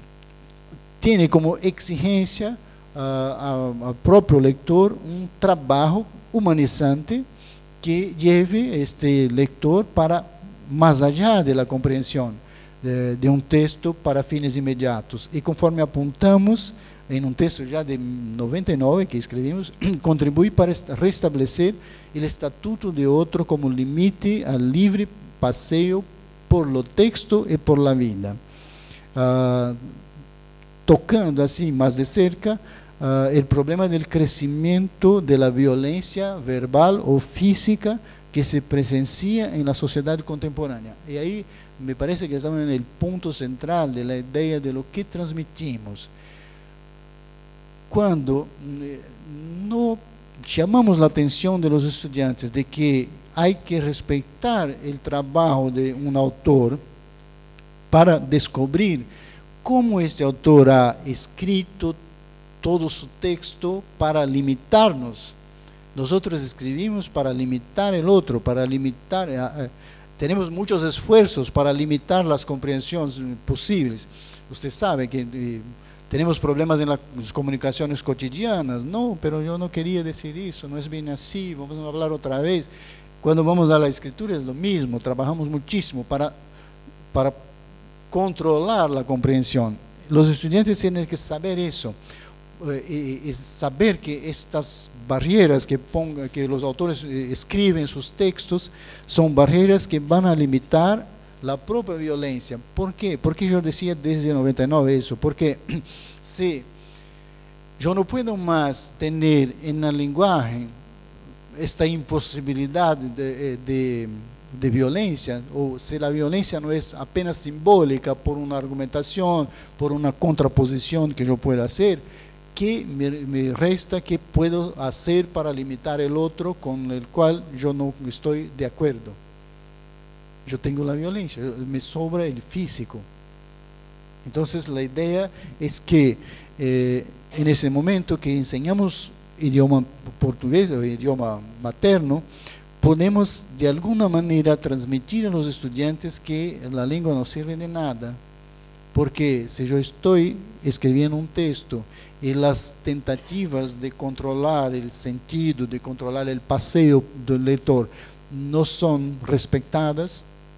tiene como exigencia uh, al propio lector un trabajo humanizante que lleve este lector para más allá de la comprensión de, de un texto para fines inmediatos. Y conforme apuntamos en un texto ya de noventa y nueve que escribimos, contribuye para restablecer el estatuto de otro como limite al libre paseo por lo texto y por la vida. Uh, tocando así más de cerca uh, el problema del crecimiento de la violencia verbal o física que se presencia en la sociedad contemporánea. Y ahí me parece que estamos en el punto central de la idea de lo que transmitimos. Cuando no llamamos la atención de los estudiantes de que hay que respetar el trabajo de un autor para descubrir cómo este autor ha escrito todo su texto para limitarnos. Nosotros escribimos para limitar el otro, para limitar, eh, eh, tenemos muchos esfuerzos para limitar las comprensiones posibles. Usted sabe que eh, tenemos problemas en las comunicaciones cotidianas, no, pero yo no quería decir eso, no es bien así, vamos a hablar otra vez. Cuando vamos a la escritura es lo mismo, trabajamos muchísimo para, para controlar la comprensión. Los estudiantes tienen que saber eso. Y, y saber que estas barreras que, ponga, que los autores escriben sus textos son barreras que van a limitar la propia violencia. ¿Por qué? Porque yo decía desde noventa y nueve eso, porque si yo no puedo más tener en el lenguaje esta imposibilidad de, de, de violencia, o si la violencia no es apenas simbólica por una argumentación, por una contraposición que yo pueda hacer, ¿qué me, me resta? ¿Qué puedo hacer para limitar el otro con el cual yo no estoy de acuerdo? Yo tengo la violencia, me sobra el físico. Entonces la idea es que eh, en ese momento que enseñamos idioma portugués o idioma materno, podemos de alguna manera transmitir a los estudiantes que la lengua no sirve de nada. Porque si yo estoy escribiendo un texto y las tentativas de controlar el sentido, de controlar el paseo del lector no son respetadas,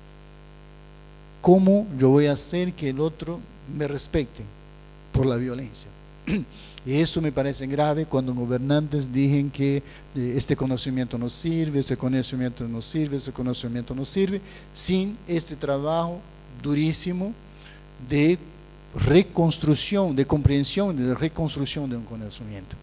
¿cómo yo voy a hacer que el otro me respete? Por la violencia. Y eso me parece grave cuando gobernantes dicen que este conocimiento no sirve, este conocimiento no sirve, este conocimiento no sirve, sin este trabajo durísimo de reconstrucción, de comprensión, de reconstrucción de un conocimiento.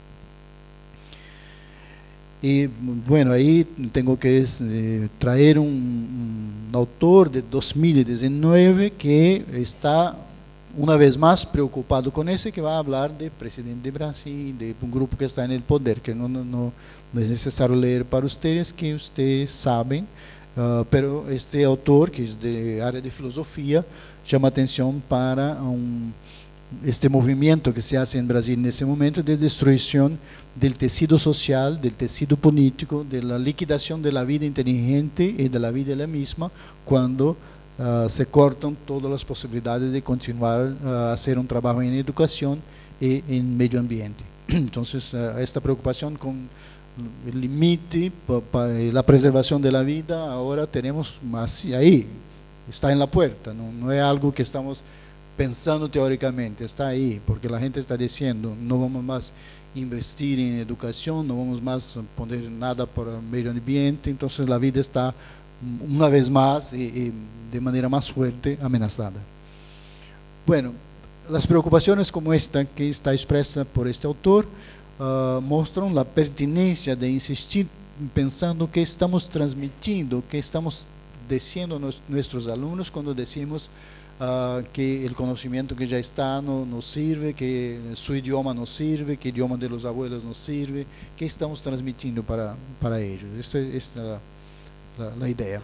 Y bueno, ahí tengo que eh, traer un, un autor de dos mil diecinueve que está una vez más preocupado con ese, que va a hablar de presidente de Brasil, de un grupo que está en el poder, que no, no, no es necesario leer para ustedes, que ustedes saben, uh, pero este autor, que es de área de filosofía, llama atención para un, este movimiento que se hace en Brasil en ese momento de destrucción del tejido social, del tejido político, de la liquidación de la vida inteligente y de la vida la misma, cuando Uh, se cortan todas las posibilidades de continuar uh, a hacer un trabajo en educación y en medio ambiente. Entonces, uh, esta preocupación con el límite, la preservación de la vida, ahora tenemos más ahí, está en la puerta, no, no es algo que estamos pensando teóricamente, está ahí, porque la gente está diciendo, no vamos más investir en educación, no vamos más poner nada para el medio ambiente, entonces la vida está una vez más y, y de manera más fuerte amenazada. Bueno, las preocupaciones como esta que está expresa por este autor uh, muestran la pertinencia de insistir pensando que estamos transmitiendo, que estamos diciendo a nos, nuestros alumnos cuando decimos uh, que el conocimiento que ya está no nos sirve, que su idioma no sirve, que el idioma de los abuelos no sirve, que estamos transmitiendo para, para ellos. Esta es la La, la idea.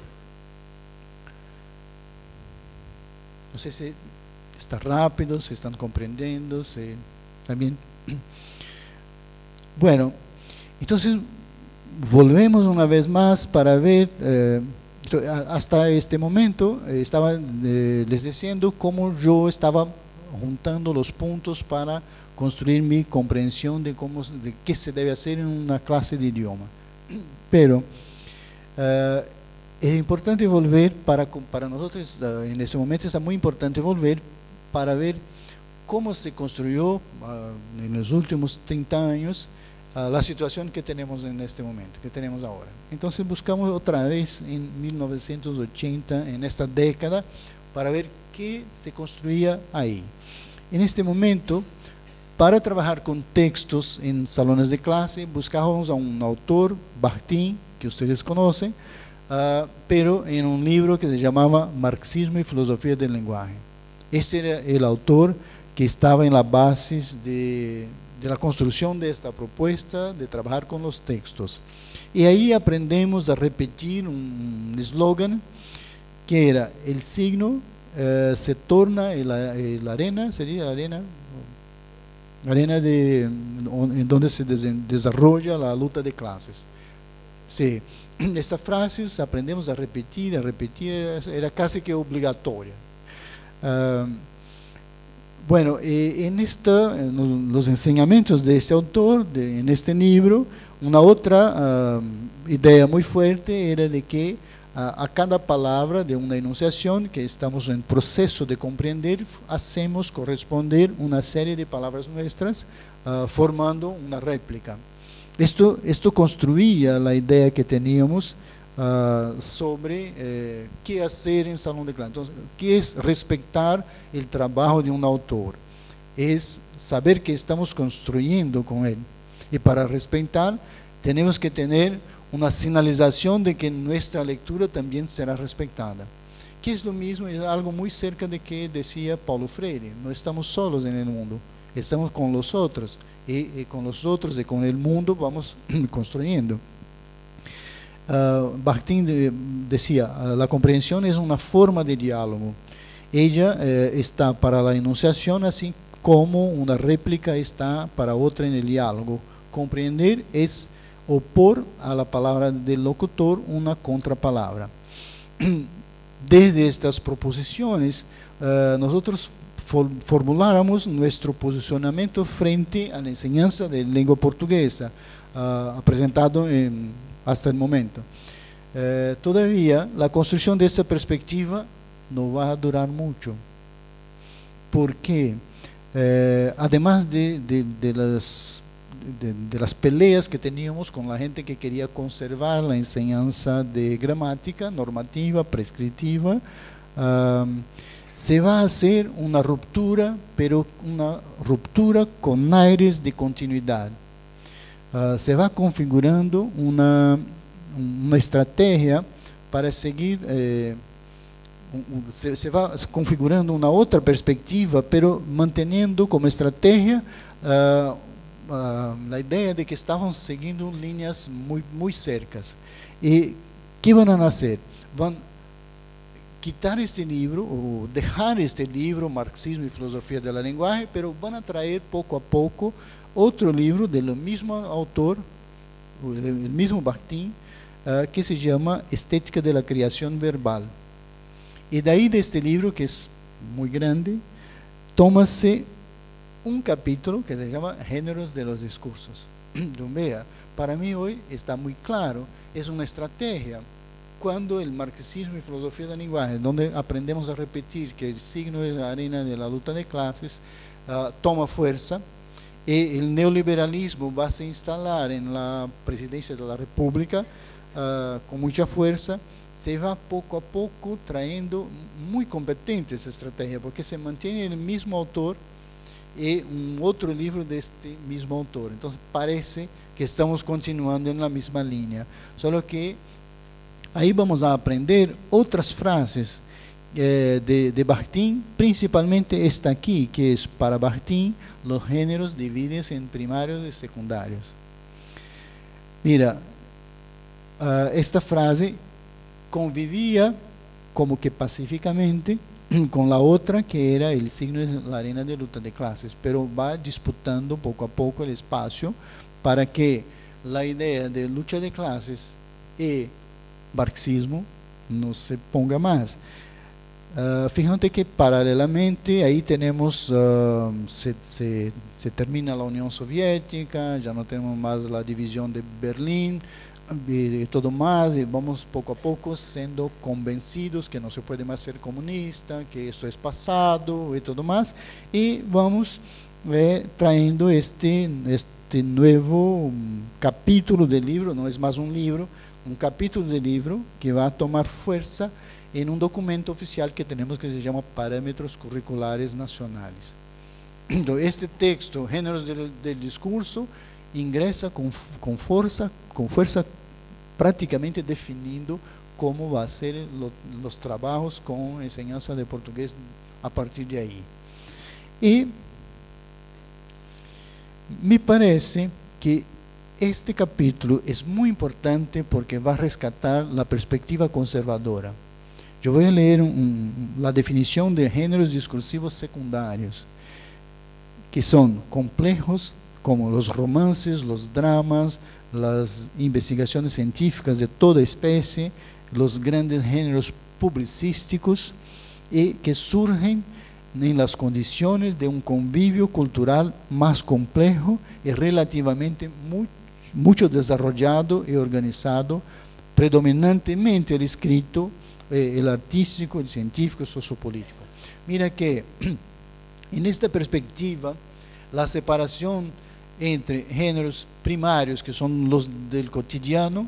No sé si está rápido, si están comprendiendo, si también. Bueno, entonces volvemos una vez más para ver, eh, hasta este momento eh, estaba eh, les diciendo cómo yo estaba juntando los puntos para construir mi comprensión de cómo, de qué se debe hacer en una clase de idioma. Pero Uh, es importante volver para, para nosotros, uh, en este momento está muy importante volver para ver cómo se construyó uh, en los últimos treinta años uh, la situación que tenemos en este momento, que tenemos ahora. Entonces buscamos otra vez en mil novecientos ochenta, en esta década, para ver qué se construía ahí. En este momento, para trabajar con textos en salones de clase, buscábamos a un autor, Bakhtin, que ustedes conocen, uh, pero en un libro que se llamaba Marxismo y Filosofía del Lenguaje. Ese era el autor que estaba en la base de, de la construcción de esta propuesta de trabajar con los textos. Y ahí aprendemos a repetir un eslogan que era: el signo uh, se torna en la, en la arena, sería arena, arena de, en donde se desarrolla la lucha de clases. Sí, estas frases aprendemos a repetir, a repetir, era casi que obligatoria. Uh, bueno, eh, en, esta, en los enseñamientos de este autor, de, en este libro, una otra uh, idea muy fuerte era de que uh, a cada palabra de una enunciación que estamos en proceso de comprender, hacemos corresponder una serie de palabras nuestras, uh, formando una réplica. Esto, esto construía la idea que teníamos uh, sobre eh, qué hacer en salón de clase. Entonces, ¿qué es respetar el trabajo de un autor? Es saber que estamos construyendo con él. Y para respetar, tenemos que tener una señalización de que nuestra lectura también será respetada. Que es lo mismo, es algo muy cerca de que decía Paulo Freire: no estamos solos en el mundo, estamos con los otros. Y, y con los otros y con el mundo vamos construyendo. Uh, Bakhtin de, decía, uh, la comprensión es una forma de diálogo. Ella eh, está para la enunciación, así como una réplica está para otra en el diálogo. Comprender es opor a la palabra del locutor una contrapalabra. Desde estas proposiciones, uh, nosotros formuláramos nuestro posicionamiento frente a la enseñanza de lengua portuguesa, uh, presentado en, hasta el momento. Uh, todavía la construcción de esta perspectiva no va a durar mucho, porque uh, además de, de, de, las, de, de las peleas que teníamos con la gente que quería conservar la enseñanza de gramática, normativa, prescriptiva, uh, se va a hacer una ruptura, pero una ruptura con aires de continuidad. Uh, se va configurando una, una estrategia para seguir eh, se, se va configurando una otra perspectiva, pero manteniendo como estrategia uh, uh, la idea de que estaban siguiendo líneas muy, muy cercas. ¿Y qué van a hacer? Van a quitar este libro, o dejar este libro, Marxismo y Filosofía del Lenguaje, pero van a traer poco a poco otro libro del mismo autor, el mismo Bakhtin, uh, que se llama Estética de la Creación Verbal. Y de ahí, de este libro, que es muy grande, tómase un capítulo que se llama Géneros de los Discursos. Vea, para mí hoy está muy claro, es una estrategia. Cuando el marxismo y filosofía del lenguaje, donde aprendemos a repetir que el signo es la arena de la lucha de clases, uh, toma fuerza, y el neoliberalismo va a se instalar en la presidencia de la República uh, con mucha fuerza, se va poco a poco trayendo muy competente esa estrategia, porque se mantiene el mismo autor y un otro libro de este mismo autor. Entonces parece que estamos continuando en la misma línea, solo que ahí vamos a aprender otras frases eh, de, de Bakhtin, principalmente esta aquí, que es para Bakhtin, los géneros dividense en primarios y secundarios. Mira, uh, esta frase convivía como que pacíficamente con la otra, que era el signo de la arena de lucha de clases, pero va disputando poco a poco el espacio para que la idea de lucha de clases y marxismo no se ponga más. Uh, fíjate que paralelamente ahí tenemos, uh, se, se, se termina la Unión Soviética, ya no tenemos más la división de Berlín, y todo más, y vamos poco a poco siendo convencidos que no se puede más ser comunista, que esto es pasado y todo más, y vamos eh, trayendo este, este nuevo um, capítulo del libro, no es más un libro, un capítulo del libro que va a tomar fuerza en un documento oficial que tenemos que se llama Parámetros Curriculares Nacionales. Entonces, este texto, Géneros del, del Discurso, ingresa con, con fuerza, con fuerza prácticamente definiendo cómo va a ser lo, los trabajos con enseñanza de portugués a partir de ahí. Y me parece que este capítulo es muy importante porque va a rescatar la perspectiva conservadora. Yo voy a leer un, un, la definición de géneros discursivos secundarios, que son complejos como los romances, los dramas, las investigaciones científicas de toda especie, los grandes géneros publicísticos, y que surgen en las condiciones de un convivio cultural más complejo y relativamente muy, mucho desarrollado y organizado, predominantemente el escrito, eh, el artístico, el científico, el sociopolítico. Mira que en esta perspectiva, la separación entre géneros primarios, que son los del cotidiano,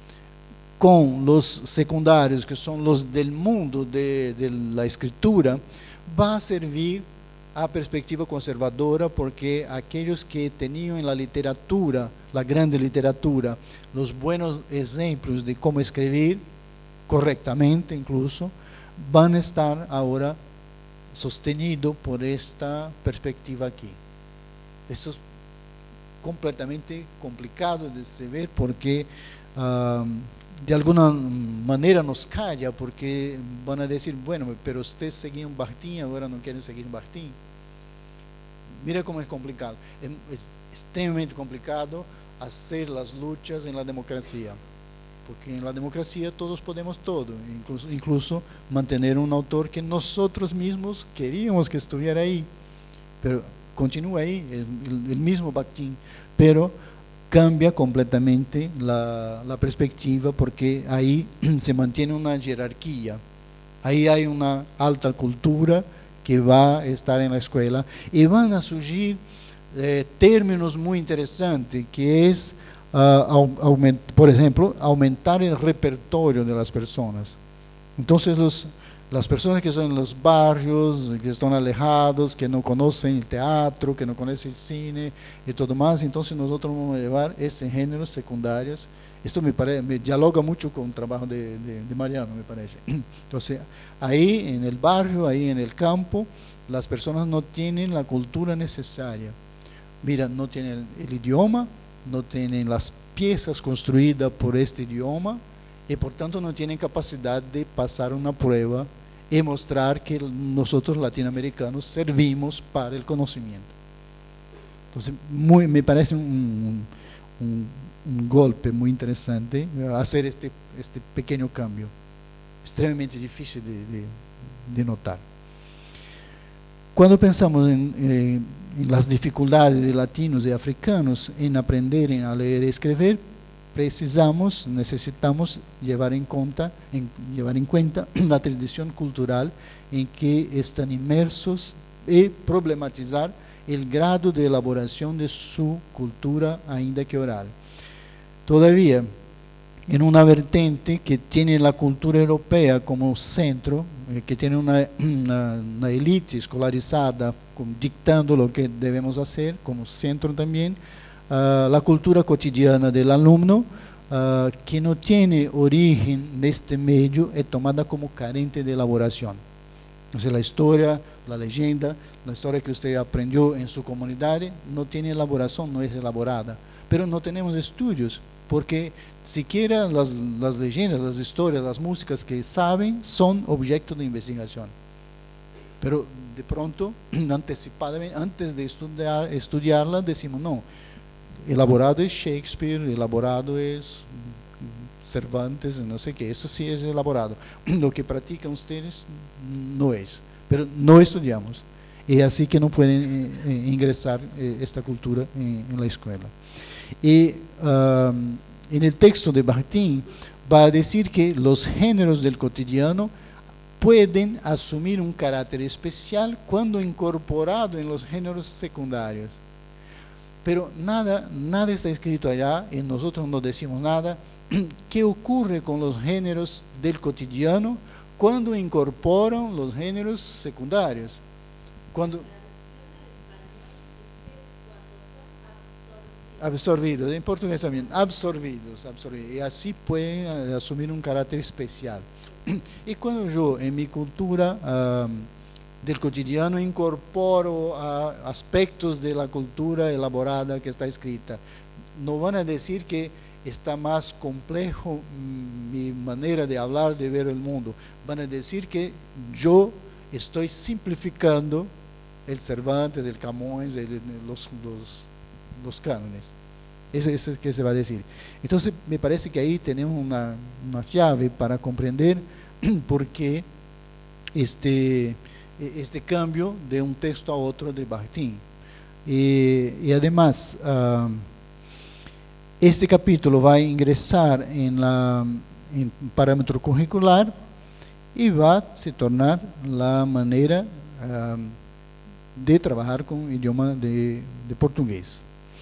con los secundarios, que son los del mundo de, de la escritura, va a servir a perspectiva conservadora, porque aquellos que tenían en la literatura, la grande literatura, los buenos ejemplos de cómo escribir, correctamente incluso, van a estar ahora sostenidos por esta perspectiva aquí. Esto es completamente complicado de se ver, porque uh, de alguna manera nos calla, porque van a decir, bueno, pero ustedes seguían Bakhtin, ahora no quieren seguir Bakhtin. Mira cómo es complicado, es, es extremadamente complicado hacer las luchas en la democracia, porque en la democracia todos podemos todo, incluso, incluso mantener un autor que nosotros mismos queríamos que estuviera ahí, pero continúa ahí, el, el mismo Bakhtin, pero cambia completamente la, la perspectiva, porque ahí se mantiene una jerarquía, ahí hay una alta cultura que va a estar en la escuela, y van a surgir eh, términos muy interesantes, que es, uh, aument, por ejemplo, aumentar el repertorio de las personas. Entonces los Las personas que son en los barrios, que están alejados, que no conocen el teatro, que no conocen el cine y todo más, entonces nosotros vamos a llevar estos géneros secundarios esto me, pare, me dialoga mucho con el trabajo de, de, de Mariano, me parece. Entonces, ahí en el barrio, ahí en el campo, las personas no tienen la cultura necesaria. Mira, no tienen el, el idioma, no tienen las piezas construidas por este idioma y por tanto no tienen capacidad de pasar una prueba y mostrar que nosotros latinoamericanos servimos para el conocimiento. Entonces, muy, me parece un, un, un golpe muy interesante hacer este, este pequeño cambio, extremadamente difícil de, de, de notar. Cuando pensamos en, eh, en las dificultades de latinos y africanos en aprender a leer y escribir, precisamos, necesitamos llevar en cuenta, en, llevar en cuenta la tradición cultural en que están inmersos y problematizar el grado de elaboración de su cultura, ainda que oral. Todavía, en una vertiente que tiene la cultura europea como centro, eh, que tiene una, una, una élite escolarizada con, dictando lo que debemos hacer como centro también, uh, la cultura cotidiana del alumno, uh, que no tiene origen en este medio, es tomada como carente de elaboración. Entonces la historia, la leyenda, la historia que usted aprendió en su comunidad no tiene elaboración, no es elaborada, pero no tenemos estudios, porque siquiera las, las leyendas, las historias, las músicas que saben son objeto de investigación. Pero de pronto, anticipadamente, antes de estudiar, estudiarla, decimos no, elaborado es Shakespeare, elaborado es Cervantes, no sé qué, eso sí es elaborado. Lo que practican ustedes no es, pero no estudiamos. Y así que no pueden eh, ingresar eh, esta cultura en, en la escuela. Y um, en el texto de Bakhtin va a decir que los géneros del cotidiano pueden asumir un carácter especial cuando incorporado en los géneros secundarios. Pero nada, nada está escrito allá y nosotros no decimos nada. ¿Qué ocurre con los géneros del cotidiano cuando incorporan los géneros secundarios? Cuando absorbidos, en portugués también, absorbidos, absorbidos, y así pueden asumir un carácter especial. Y cuando yo en mi cultura um, del cotidiano incorporo uh, aspectos de la cultura elaborada que está escrita, no van a decir que está más complejo mi manera de hablar, de ver el mundo, van a decir que yo estoy simplificando el Cervantes, el Camões, el, los, los, los cánones. Eso es lo que se va a decir. Entonces me parece que ahí tenemos una, una llave para comprender por qué este, este cambio de un texto a otro de Bakhtin. Y, y además, uh, este capítulo va a ingresar en la en parámetro curricular y va a se tornar la manera uh, de trabajar con idioma de, de portugués.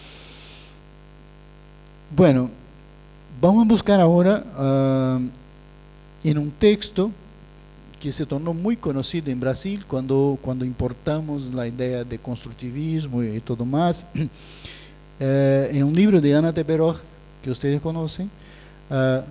Bueno, vamos a buscar ahora uh, en un texto que se tornó muy conocido en Brasil cuando, cuando importamos la idea de constructivismo y todo más, uh, en un libro de Ana Teberoski, que ustedes conocen, uh,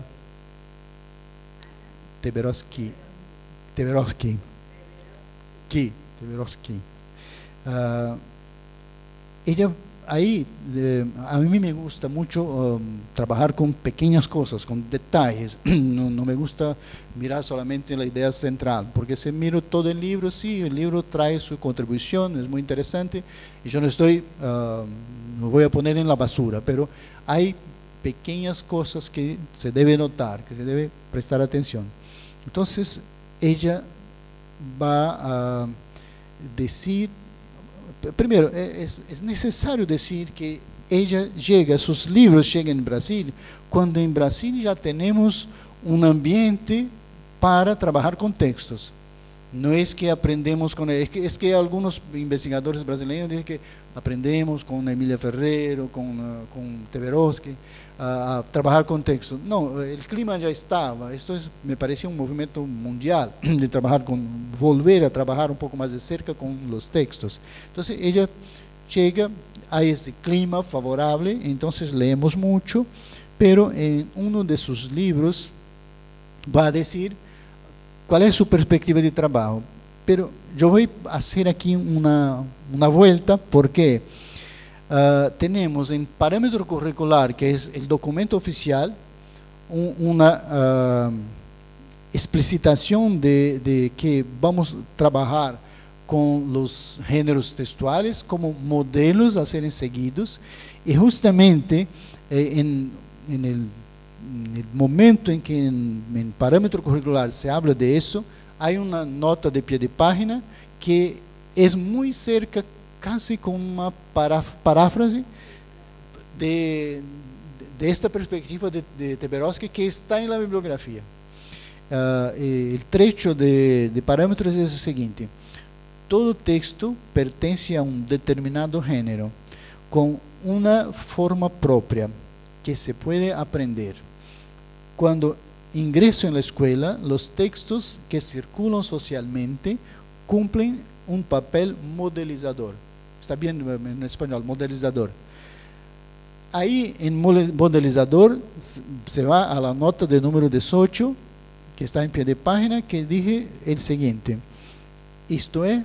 Teberoski, Teberoski, Teberoski, Teberoski. Uh, ella ahí, eh, a mí me gusta mucho um, trabajar con pequeñas cosas, con detalles, no, no me gusta mirar solamente la idea central, porque si miro todo el libro, sí, el libro trae su contribución, es muy interesante, y yo no estoy, uh, no voy a poner en la basura, pero hay pequeñas cosas que se debe notar, que se debe prestar atención. Entonces, ella va a decir, primero, es, es necesario decir que ella llega, sus libros llegan en Brasil, cuando en Brasil ya tenemos un ambiente para trabajar con textos. No es que aprendemos con es que, es que algunos investigadores brasileños dicen que aprendemos con Emília Ferreiro, con, uh, con Teberoski, uh, a trabajar con textos. No, el clima ya estaba. Esto es, me parece un movimiento mundial de trabajar con, volver a trabajar un poco más de cerca con los textos. Entonces ella llega a ese clima favorable, entonces leemos mucho, pero en uno de sus libros va a decir cuál es su perspectiva de trabajo. Pero yo voy a hacer aquí una, una vuelta porque uh, tenemos en parámetro curricular, que es el documento oficial, un, una uh, explicitación de, de que vamos a trabajar con los géneros textuales como modelos a ser seguidos, y justamente eh, en, en, el, en el momento en que en, en parámetro curricular se habla de eso, hay una nota de pie de página que es muy cerca, casi como una para, paráfrase de, de esta perspectiva de, de Teberovsky, que está en la bibliografía. Uh, el trecho de, de parámetros es el siguiente: todo texto pertenece a un determinado género con una forma propia que se puede aprender. Cuando ingreso en la escuela, los textos que circulan socialmente cumplen un papel modelizador. Está bien en español, modelizador. Ahí en modelizador se va a la nota de número dieciocho, que está en pie de página, que dije el siguiente: esto es,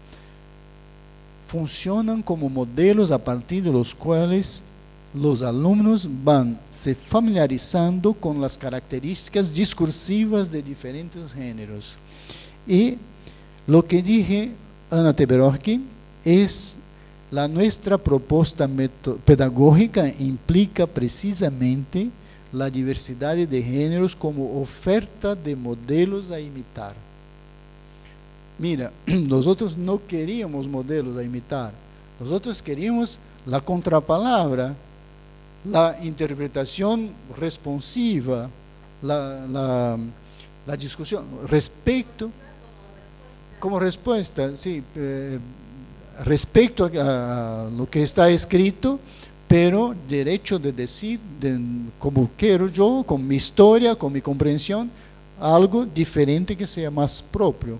funcionan como modelos a partir de los cuales los alumnos van se familiarizando con las características discursivas de diferentes géneros. Y lo que dije, Ana Teberovsky, es la nuestra propuesta pedagógica implica precisamente la diversidad de géneros como oferta de modelos a imitar. Mira, nosotros no queríamos modelos a imitar, nosotros queríamos la contrapalabra, la interpretación responsiva, la, la, la discusión respecto, como respuesta, sí, eh, respecto a, a lo que está escrito, pero derecho de decir, de, como quiero yo, con mi historia, con mi comprensión, algo diferente que sea más propio.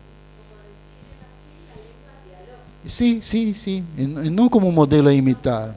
Sí, sí, sí, no como un modelo a imitar.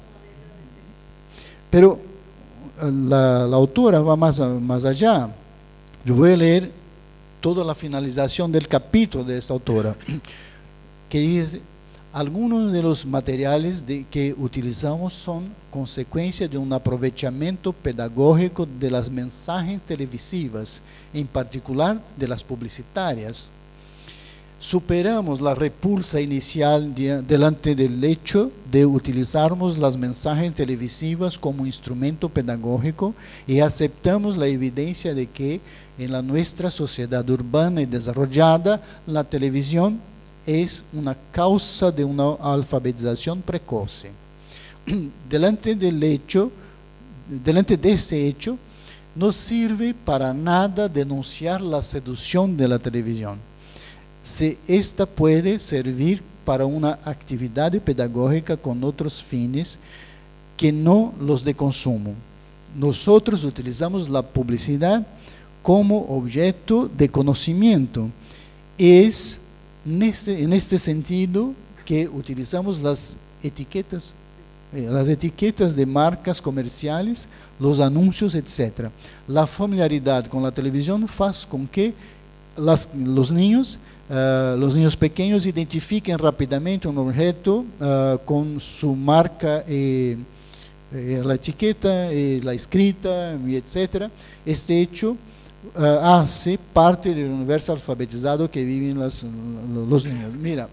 Pero la, la autora va más, más allá. Yo voy a leer toda la finalización del capítulo de esta autora, que dice: algunos de los materiales de, que utilizamos son consecuencia de un aprovechamiento pedagógico de las mensajes televisivas, en particular de las publicitarias. Superamos la repulsa inicial de, delante del hecho de utilizarmos las mensajes televisivas como instrumento pedagógico y aceptamos la evidencia de que en la nuestra sociedad urbana y desarrollada la televisión es una causa de una alfabetización precoce. Delante del hecho, delante de ese hecho, no sirve para nada denunciar la seducción de la televisión. Si esta puede servir para una actividad pedagógica con otros fines que no los de consumo. Nosotros utilizamos la publicidad como objeto de conocimiento. Es en este, en este sentido que utilizamos las etiquetas, eh, las etiquetas de marcas comerciales, los anuncios, etcétera. La familiaridad con la televisión hace con que las, los niños Uh, los niños pequeños identifiquen rápidamente un objeto uh, con su marca, eh, eh, la etiqueta, eh, la escrita, etcétera. Este hecho uh, hace parte del universo alfabetizado que viven las, los niños. Mira,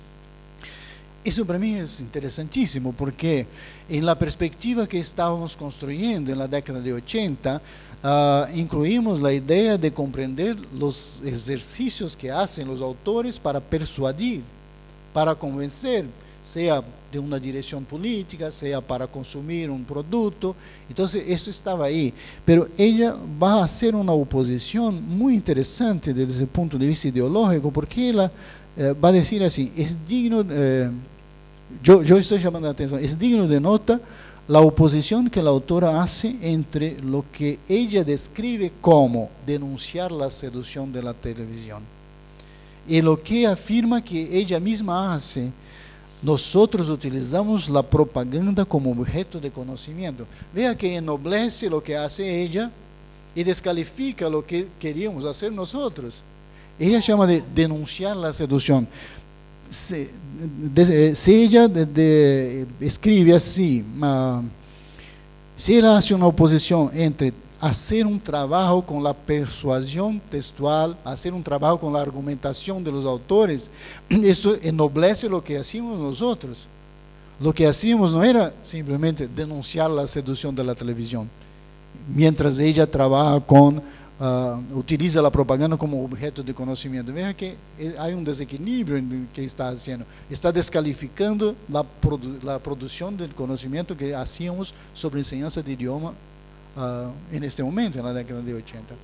eso para mí es interesantísimo porque en la perspectiva que estábamos construyendo en la década de ochenta, Uh, incluimos la idea de comprender los ejercicios que hacen los autores para persuadir, para convencer, sea de una dirección política, sea para consumir un producto. Entonces, esto estaba ahí. Pero ella va a hacer una oposición muy interesante desde el punto de vista ideológico, porque ella eh, va a decir así: es digno, eh, yo, yo estoy llamando la atención, es digno de nota la oposición que la autora hace entre lo que ella describe como denunciar la seducción de la televisión y lo que afirma que ella misma hace nosotros utilizamos la propaganda como objeto de conocimiento. Vea que ennoblece lo que hace ella y descalifica lo que queríamos hacer nosotros. Ella llama de denunciar la seducción. Si, de, si ella de, de, escribe así, uh, si ella hace una oposición entre hacer un trabajo con la persuasión textual, hacer un trabajo con la argumentación de los autores, eso ennoblece lo que hacíamos nosotros. Lo que hacíamos no era simplemente denunciar la seducción de la televisión, mientras ella trabaja con, uh, utiliza la propaganda como objeto de conocimiento. Veja que hay un desequilibrio en que está haciendo. Está descalificando la, produ la producción del conocimiento que hacíamos sobre enseñanza de idioma Uh, en este momento, en la década de ochenta.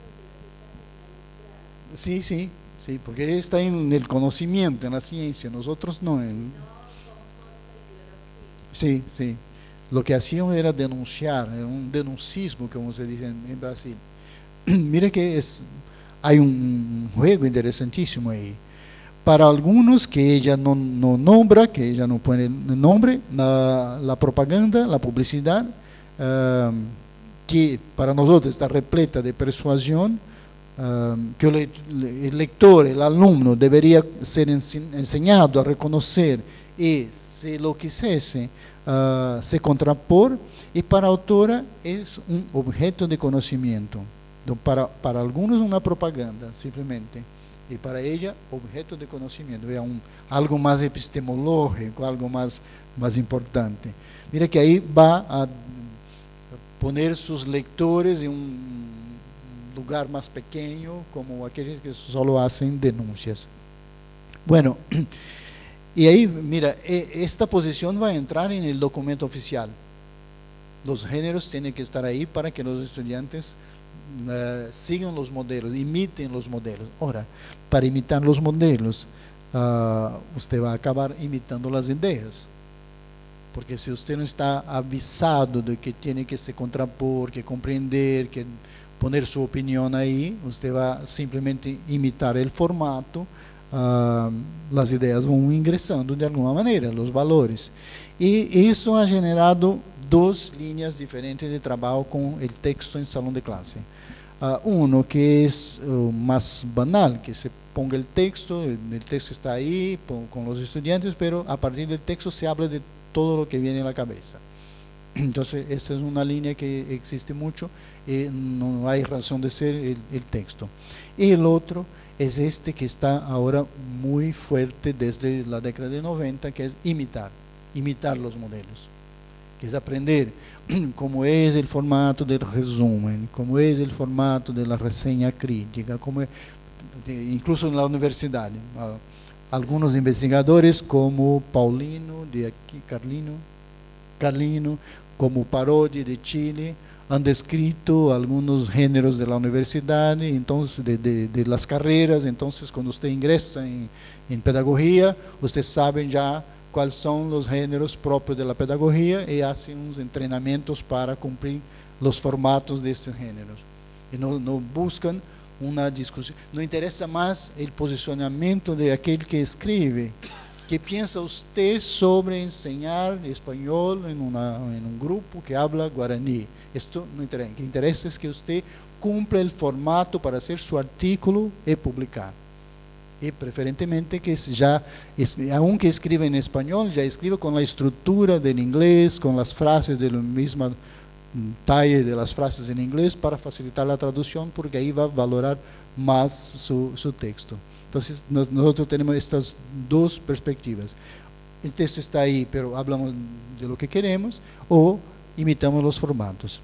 Sí, sí, sí, porque está en el conocimiento, en la ciencia, nosotros no. En... Sí, sí. Lo que hacían era denunciar, era un denuncismo, como se dice en, en Brasil. Mira que es, hay un juego interesantísimo ahí. Para algunos que ella no, no nombra, que ella no pone el nombre, la, la propaganda, la publicidad, uh, que para nosotros está repleta de persuasión, uh, que el lector, el alumno debería ser enseñado a reconocer y, si lo quisiese, uh, se contrapor, y para a autora es un objeto de conocimiento. Para, para algunos una propaganda, simplemente, y para ella objeto de conocimiento, é um, algo más epistemológico, algo más, más importante. Mira que ahí va a poner sus lectores en un lugar más pequeño, como aquellos que solo hacen denuncias. Bueno, y ahí, mira, esta posición va a entrar en el documento oficial. Los géneros tienen que estar ahí para que los estudiantes uh, sigan los modelos, imiten los modelos. Ahora, para imitar los modelos, uh, usted va a acabar imitando las ideas. Porque si usted no está avisado de que tiene que se contrapor, que comprender, que poner su opinión ahí, usted va simplemente imitar el formato, uh, las ideas van ingresando de alguna manera, los valores. Y eso ha generado dos líneas diferentes de trabajo con el texto en salón de clase. Uh, uno que es uh, más banal, que se ponga el texto, el, el texto está ahí con, con los estudiantes, pero a partir del texto se habla de todo lo que viene a la cabeza. Entonces, esa es una línea que existe mucho y no hay razón de ser el, el texto. Y el otro es este que está ahora muy fuerte desde la década de noventa, que es imitar, imitar los modelos, que es aprender cómo es el formato del resumen, cómo es el formato de la reseña crítica, cómo es, incluso en la universidad. Algunos investigadores como Paulino, de aquí, Carlino, Carlino, como Parodi de Chile, han descrito algunos géneros de la universidad, entonces, de, de, de las carreras. Entonces, cuando usted ingresa en, en pedagogía, usted sabe ya cuáles son los géneros propios de la pedagogía y hace unos entrenamientos para cumplir los formatos de estos géneros. Y no, no buscan una discusión, no interesa más el posicionamiento de aquel que escribe. ¿Qué piensa usted sobre enseñar español en, una, en un grupo que habla guaraní? Esto no interesa. Lo que interesa es que usted cumpla el formato para hacer su artículo y publicar. Y preferentemente que ya, aunque escriba en español, ya escriba con la estructura del inglés, con las frases de la misma talla de las frases en inglés, para facilitar la traducción, porque ahí va a valorar más su, su texto. Entonces, nos, nosotros tenemos estas dos perspectivas. El texto está ahí, pero hablamos de lo que queremos, o imitamos los formatos.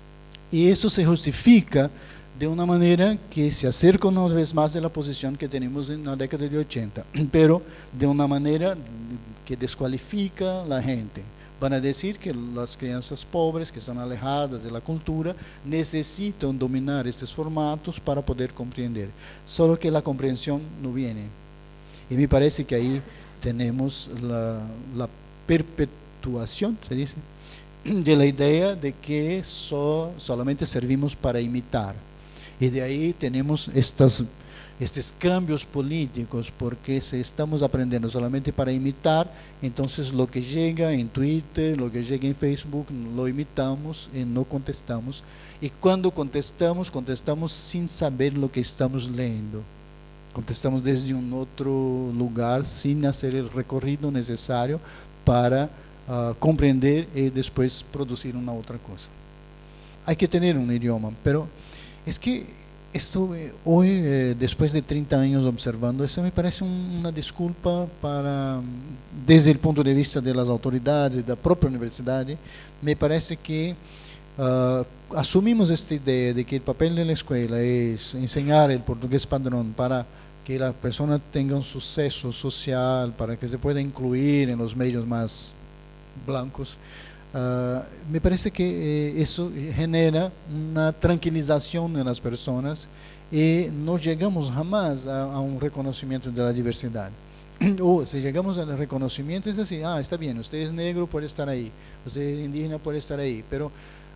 Y eso se justifica de una manera que se acerca una vez más de la posición que tenemos en la década de ochenta, pero de una manera que descualifica a la gente. Van a decir que las crianças pobres, que están alejadas de la cultura, necesitan dominar estos formatos para poder comprender. Solo que la comprensión no viene. Y me parece que ahí tenemos la, la perpetuación, se dice, de la idea de que so, solamente servimos para imitar. Y de ahí tenemos estas estos cambios políticos, porque si estamos aprendiendo solamente para imitar, entonces lo que llega en Twitter, lo que llega en Facebook, lo imitamos y no contestamos. Y cuando contestamos, contestamos sin saber lo que estamos leyendo. Contestamos desde un otro lugar, sin hacer el recorrido necesario para uh, comprender y después producir una otra cosa. Hay que tener un idioma, pero es que esto hoy, eh, después de treinta años observando, eso me parece un, una disculpa para, desde el punto de vista de las autoridades, de la propia universidad, me parece que uh, asumimos esta idea de que el papel de la escuela es enseñar el portugués padrón para que la persona tenga un suceso social, para que se pueda incluir en los medios más blancos. Uh, me parece que eh, eso genera una tranquilización en las personas y no llegamos jamás a, a un reconocimiento de la diversidad. O si llegamos al reconocimiento es así, ah, está bien, usted es negro, puede estar ahí, usted es indígena, puede estar ahí, pero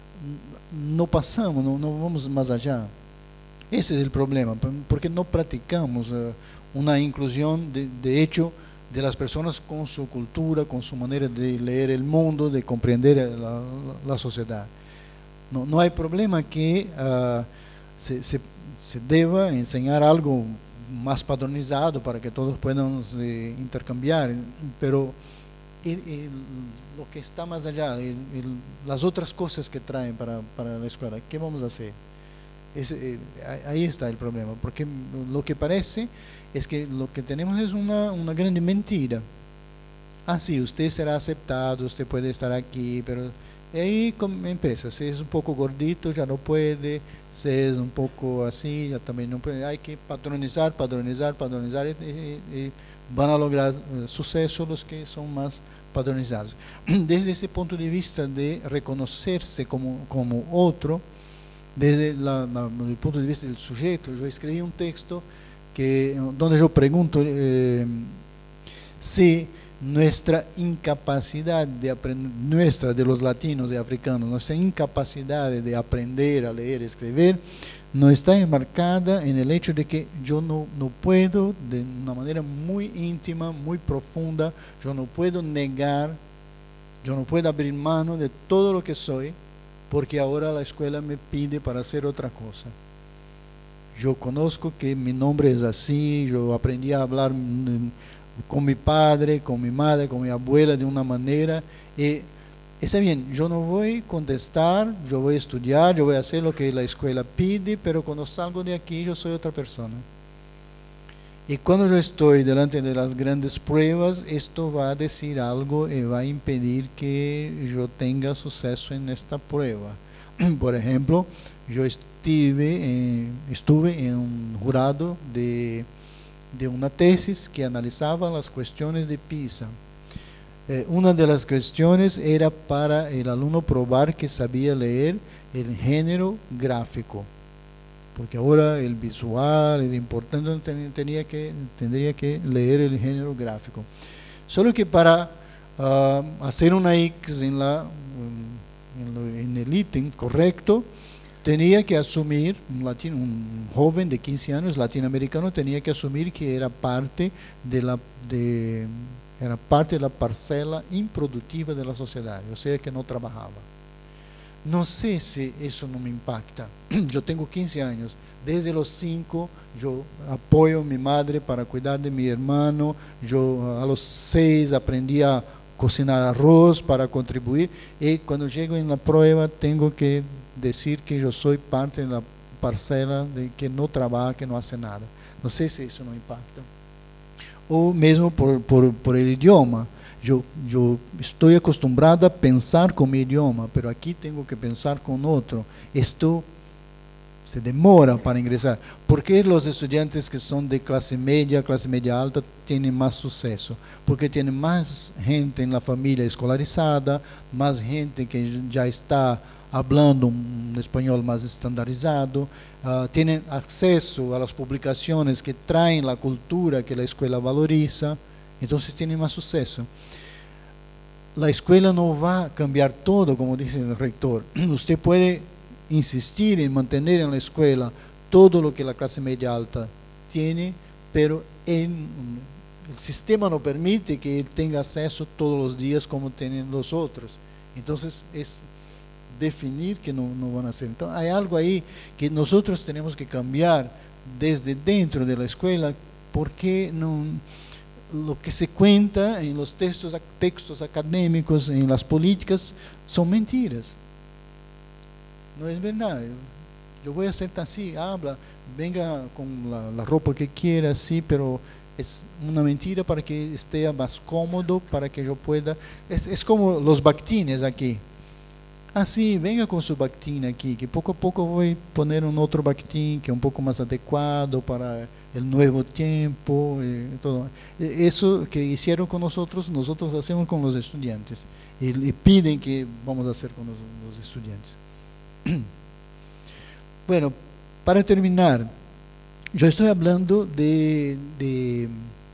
no pasamos, no, no vamos más allá. Ese es el problema, porque no practicamos uh, una inclusión de, de hecho de las personas con su cultura, con su manera de leer el mundo, de comprender la, la, la sociedad. No, no hay problema que uh, se, se, se deba enseñar algo más padronizado para que todos puedan eh, intercambiar, pero el, el, lo que está más allá, el, el, las otras cosas que traen para, para la escuela, ¿qué vamos a hacer? Es, eh, ahí está el problema, porque lo que parece es que lo que tenemos es una, una grande mentira. Ah, sí, usted será aceptado, usted puede estar aquí, pero ahí empieza, si es un poco gordito ya no puede, si es un poco así ya también no puede, hay que patronizar, patronizar, patronizar y, y, y van a lograr uh, suceso los que son más padronizados. Desde ese punto de vista de reconocerse como, como otro, desde la, la, el punto de vista del sujeto, yo escribí un texto que, donde yo pregunto eh, si nuestra incapacidad de aprender, nuestra de los latinos y africanos, nuestra incapacidad de aprender a leer y escribir, no está enmarcada en el hecho de que yo no, no puedo, de una manera muy íntima, muy profunda, yo no puedo negar, yo no puedo abrir mano de todo lo que soy, porque ahora la escuela me pide para hacer otra cosa. Yo conozco que mi nombre es así, yo aprendí a hablar con mi padre, con mi madre, con mi abuela de una manera, y está bien, yo no voy a contestar, yo voy a estudiar, yo voy a hacer lo que la escuela pide, pero cuando salgo de aquí yo soy otra persona. Y cuando yo estoy delante de las grandes pruebas, esto va a decir algo y va a impedir que yo tenga suceso en esta prueba. Por ejemplo, yo estuve en, estuve en un jurado de, de una tesis que analizaba las cuestiones de PISA. Eh, una de las cuestiones era para el alumno probar que sabía leer el género gráfico, porque ahora el visual es importante, tenía que, tendría que leer el género gráfico. Solo que para uh, hacer una X en, la, en, lo, en el ítem correcto, tenía que asumir, un, latino, un joven de quince años latinoamericano tenía que asumir que era parte de la, de, era parte de la parcela improductiva de la sociedad, o sea que no trabajaba. No sé si eso no me impacta. Yo tengo quince años, desde los cinco yo apoyo a mi madre para cuidar de mi hermano, yo a los seis aprendí a cocinar arroz para contribuir, y cuando llego en la prueba tengo que decir que yo soy parte de la parcela de que no trabaja, que no hace nada. No sé si eso no impacta. O mesmo por, por, por el idioma. Yo, yo estoy acostumbrado a pensar con mi idioma, pero aquí tengo que pensar con otro. Esto se demora para ingresar. ¿Por qué los estudiantes que son de clase media, clase media alta, tienen más suceso? Porque tienen más gente en la familia escolarizada, más gente que ya está hablando un español más estandarizado, uh, tienen acceso a las publicaciones que traen la cultura que la escuela valoriza, entonces tienen más suceso. La escuela no va a cambiar todo, como dice el rector. Usted puede insistir en mantener en la escuela todo lo que la clase media alta tiene, pero en, el sistema no permite que él tenga acceso todos los días como tienen los otros. Entonces es definir que no, no van a hacer. Entonces hay algo ahí que nosotros tenemos que cambiar desde dentro de la escuela, porque no, lo que se cuenta en los textos, textos académicos, en las políticas, son mentiras. No es verdad. Yo voy a hacer así, habla, venga con la, la ropa que quiera, sí, pero es una mentira para que esté más cómodo, para que yo pueda. Es, es como los bactines aquí. Ah, sí, venga con su bactín aquí, que poco a poco voy a poner un otro bactín que es un poco más adecuado para el nuevo tiempo. Eh, todo. Eso que hicieron con nosotros, nosotros hacemos con los estudiantes. Y, y piden que vamos a hacer con los, los estudiantes. Bueno, para terminar, yo estoy hablando de, de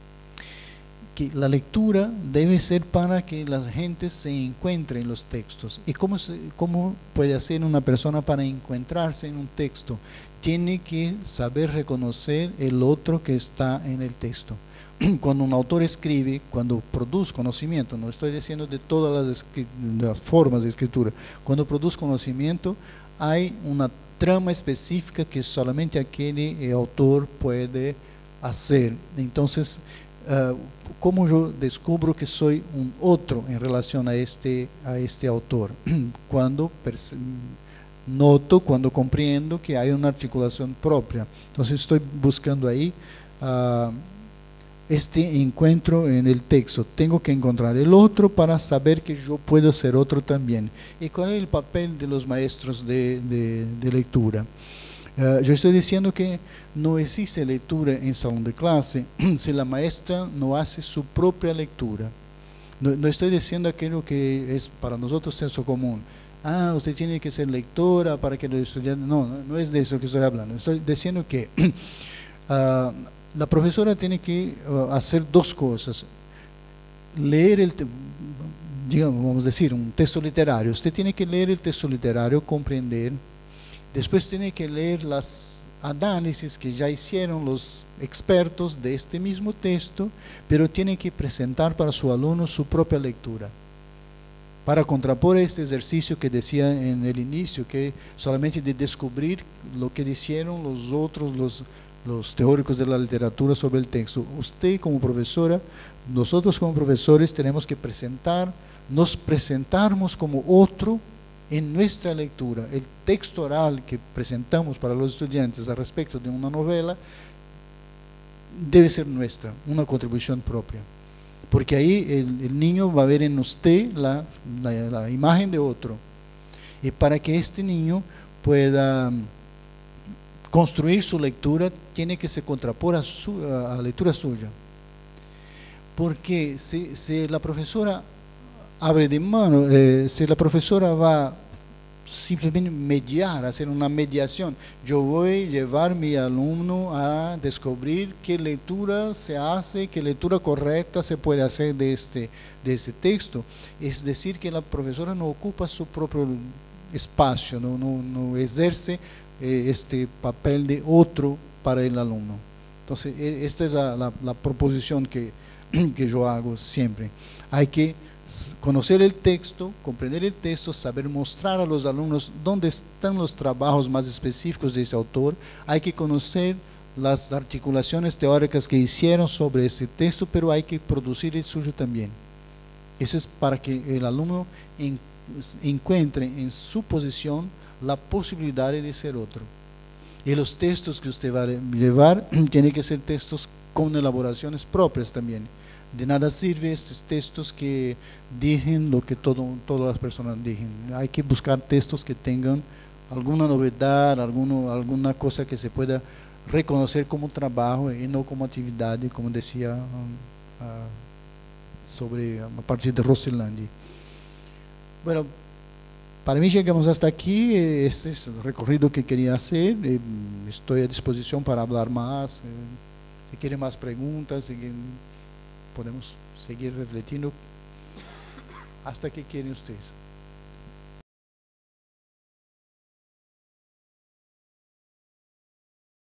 que la lectura debe ser para que la gente se encuentre en los textos. ¿Y cómo, se, cómo puede hacer una persona para encontrarse en un texto? Tiene que saber reconocer el otro que está en el texto. Cuando un autor escribe, cuando produce conocimiento, no estoy diciendo de todas las, las formas de escritura, cuando produce conocimiento, hay una trama específica que solamente aquel eh, autor puede hacer. Entonces, uh, ¿cómo yo descubro que soy un otro en relación a este, a este autor? Cuando noto, cuando comprendo que hay una articulación propia. Entonces estoy buscando ahí uh, este encuentro en el texto. Tengo que encontrar el otro para saber que yo puedo ser otro también. ¿Y cuál es el papel de los maestros de, de, de lectura? Uh, yo estoy diciendo que no existe lectura en salón de clase si la maestra no hace su propia lectura. No, no estoy diciendo aquello que es para nosotros senso común. Ah, usted tiene que ser lectora para que los estudiantes... No, no, no es de eso que estoy hablando. Estoy diciendo que uh, la profesora tiene que uh, hacer dos cosas. Leer el, digamos, vamos a decir, un texto literario. Usted tiene que leer el texto literario, comprender. Después tiene que leer las análisis que ya hicieron los expertos de este mismo texto, pero tiene que presentar para su alumno su propia lectura, para contrapor este ejercicio que decía en el inicio, que solamente de descubrir lo que dijeron los otros, los, los teóricos de la literatura sobre el texto. Usted como profesora, nosotros como profesores tenemos que presentar, nos presentarnos como otro en nuestra lectura. El texto oral que presentamos para los estudiantes al respecto de una novela debe ser nuestra, una contribución propia, porque ahí el, el niño va a ver en usted la, la, la imagen de otro, y para que este niño pueda construir su lectura, tiene que se contrapor a, su, a, a lectura suya, porque si, si la profesora abre de mano, eh, si la profesora va simplemente mediar, hacer una mediación, yo voy a llevar a mi alumno a descubrir qué lectura se hace, qué lectura correcta se puede hacer de este, de este texto. Es decir, que la profesora no ocupa su propio espacio, no, no, no ejerce eh, este papel de otro para el alumno. Entonces, esta es la, la, la proposición que, que yo hago siempre. Hay que conocer el texto, comprender el texto, saber mostrar a los alumnos dónde están los trabajos más específicos de este autor. Hay que conocer las articulaciones teóricas que hicieron sobre este texto, pero hay que producir el suyo también. Eso es para que el alumno en, encuentre en su posición la posibilidad de ser otro. Y los textos que usted va a llevar tienen que ser textos con elaboraciones propias también. De nada sirve estos textos que dicen lo que todo, todas las personas dicen. Hay que buscar textos que tengan alguna novedad, alguno, alguna cosa que se pueda reconocer como trabajo y no como actividad, como decía um, uh, sobre a partir de Rosselandi. Bueno, para mí llegamos hasta aquí. Este es el recorrido que quería hacer. Estoy a disposición para hablar más. Si quieren más preguntas, si quieren, podemos seguir refletiendo. ¿Hasta qué quieren ustedes?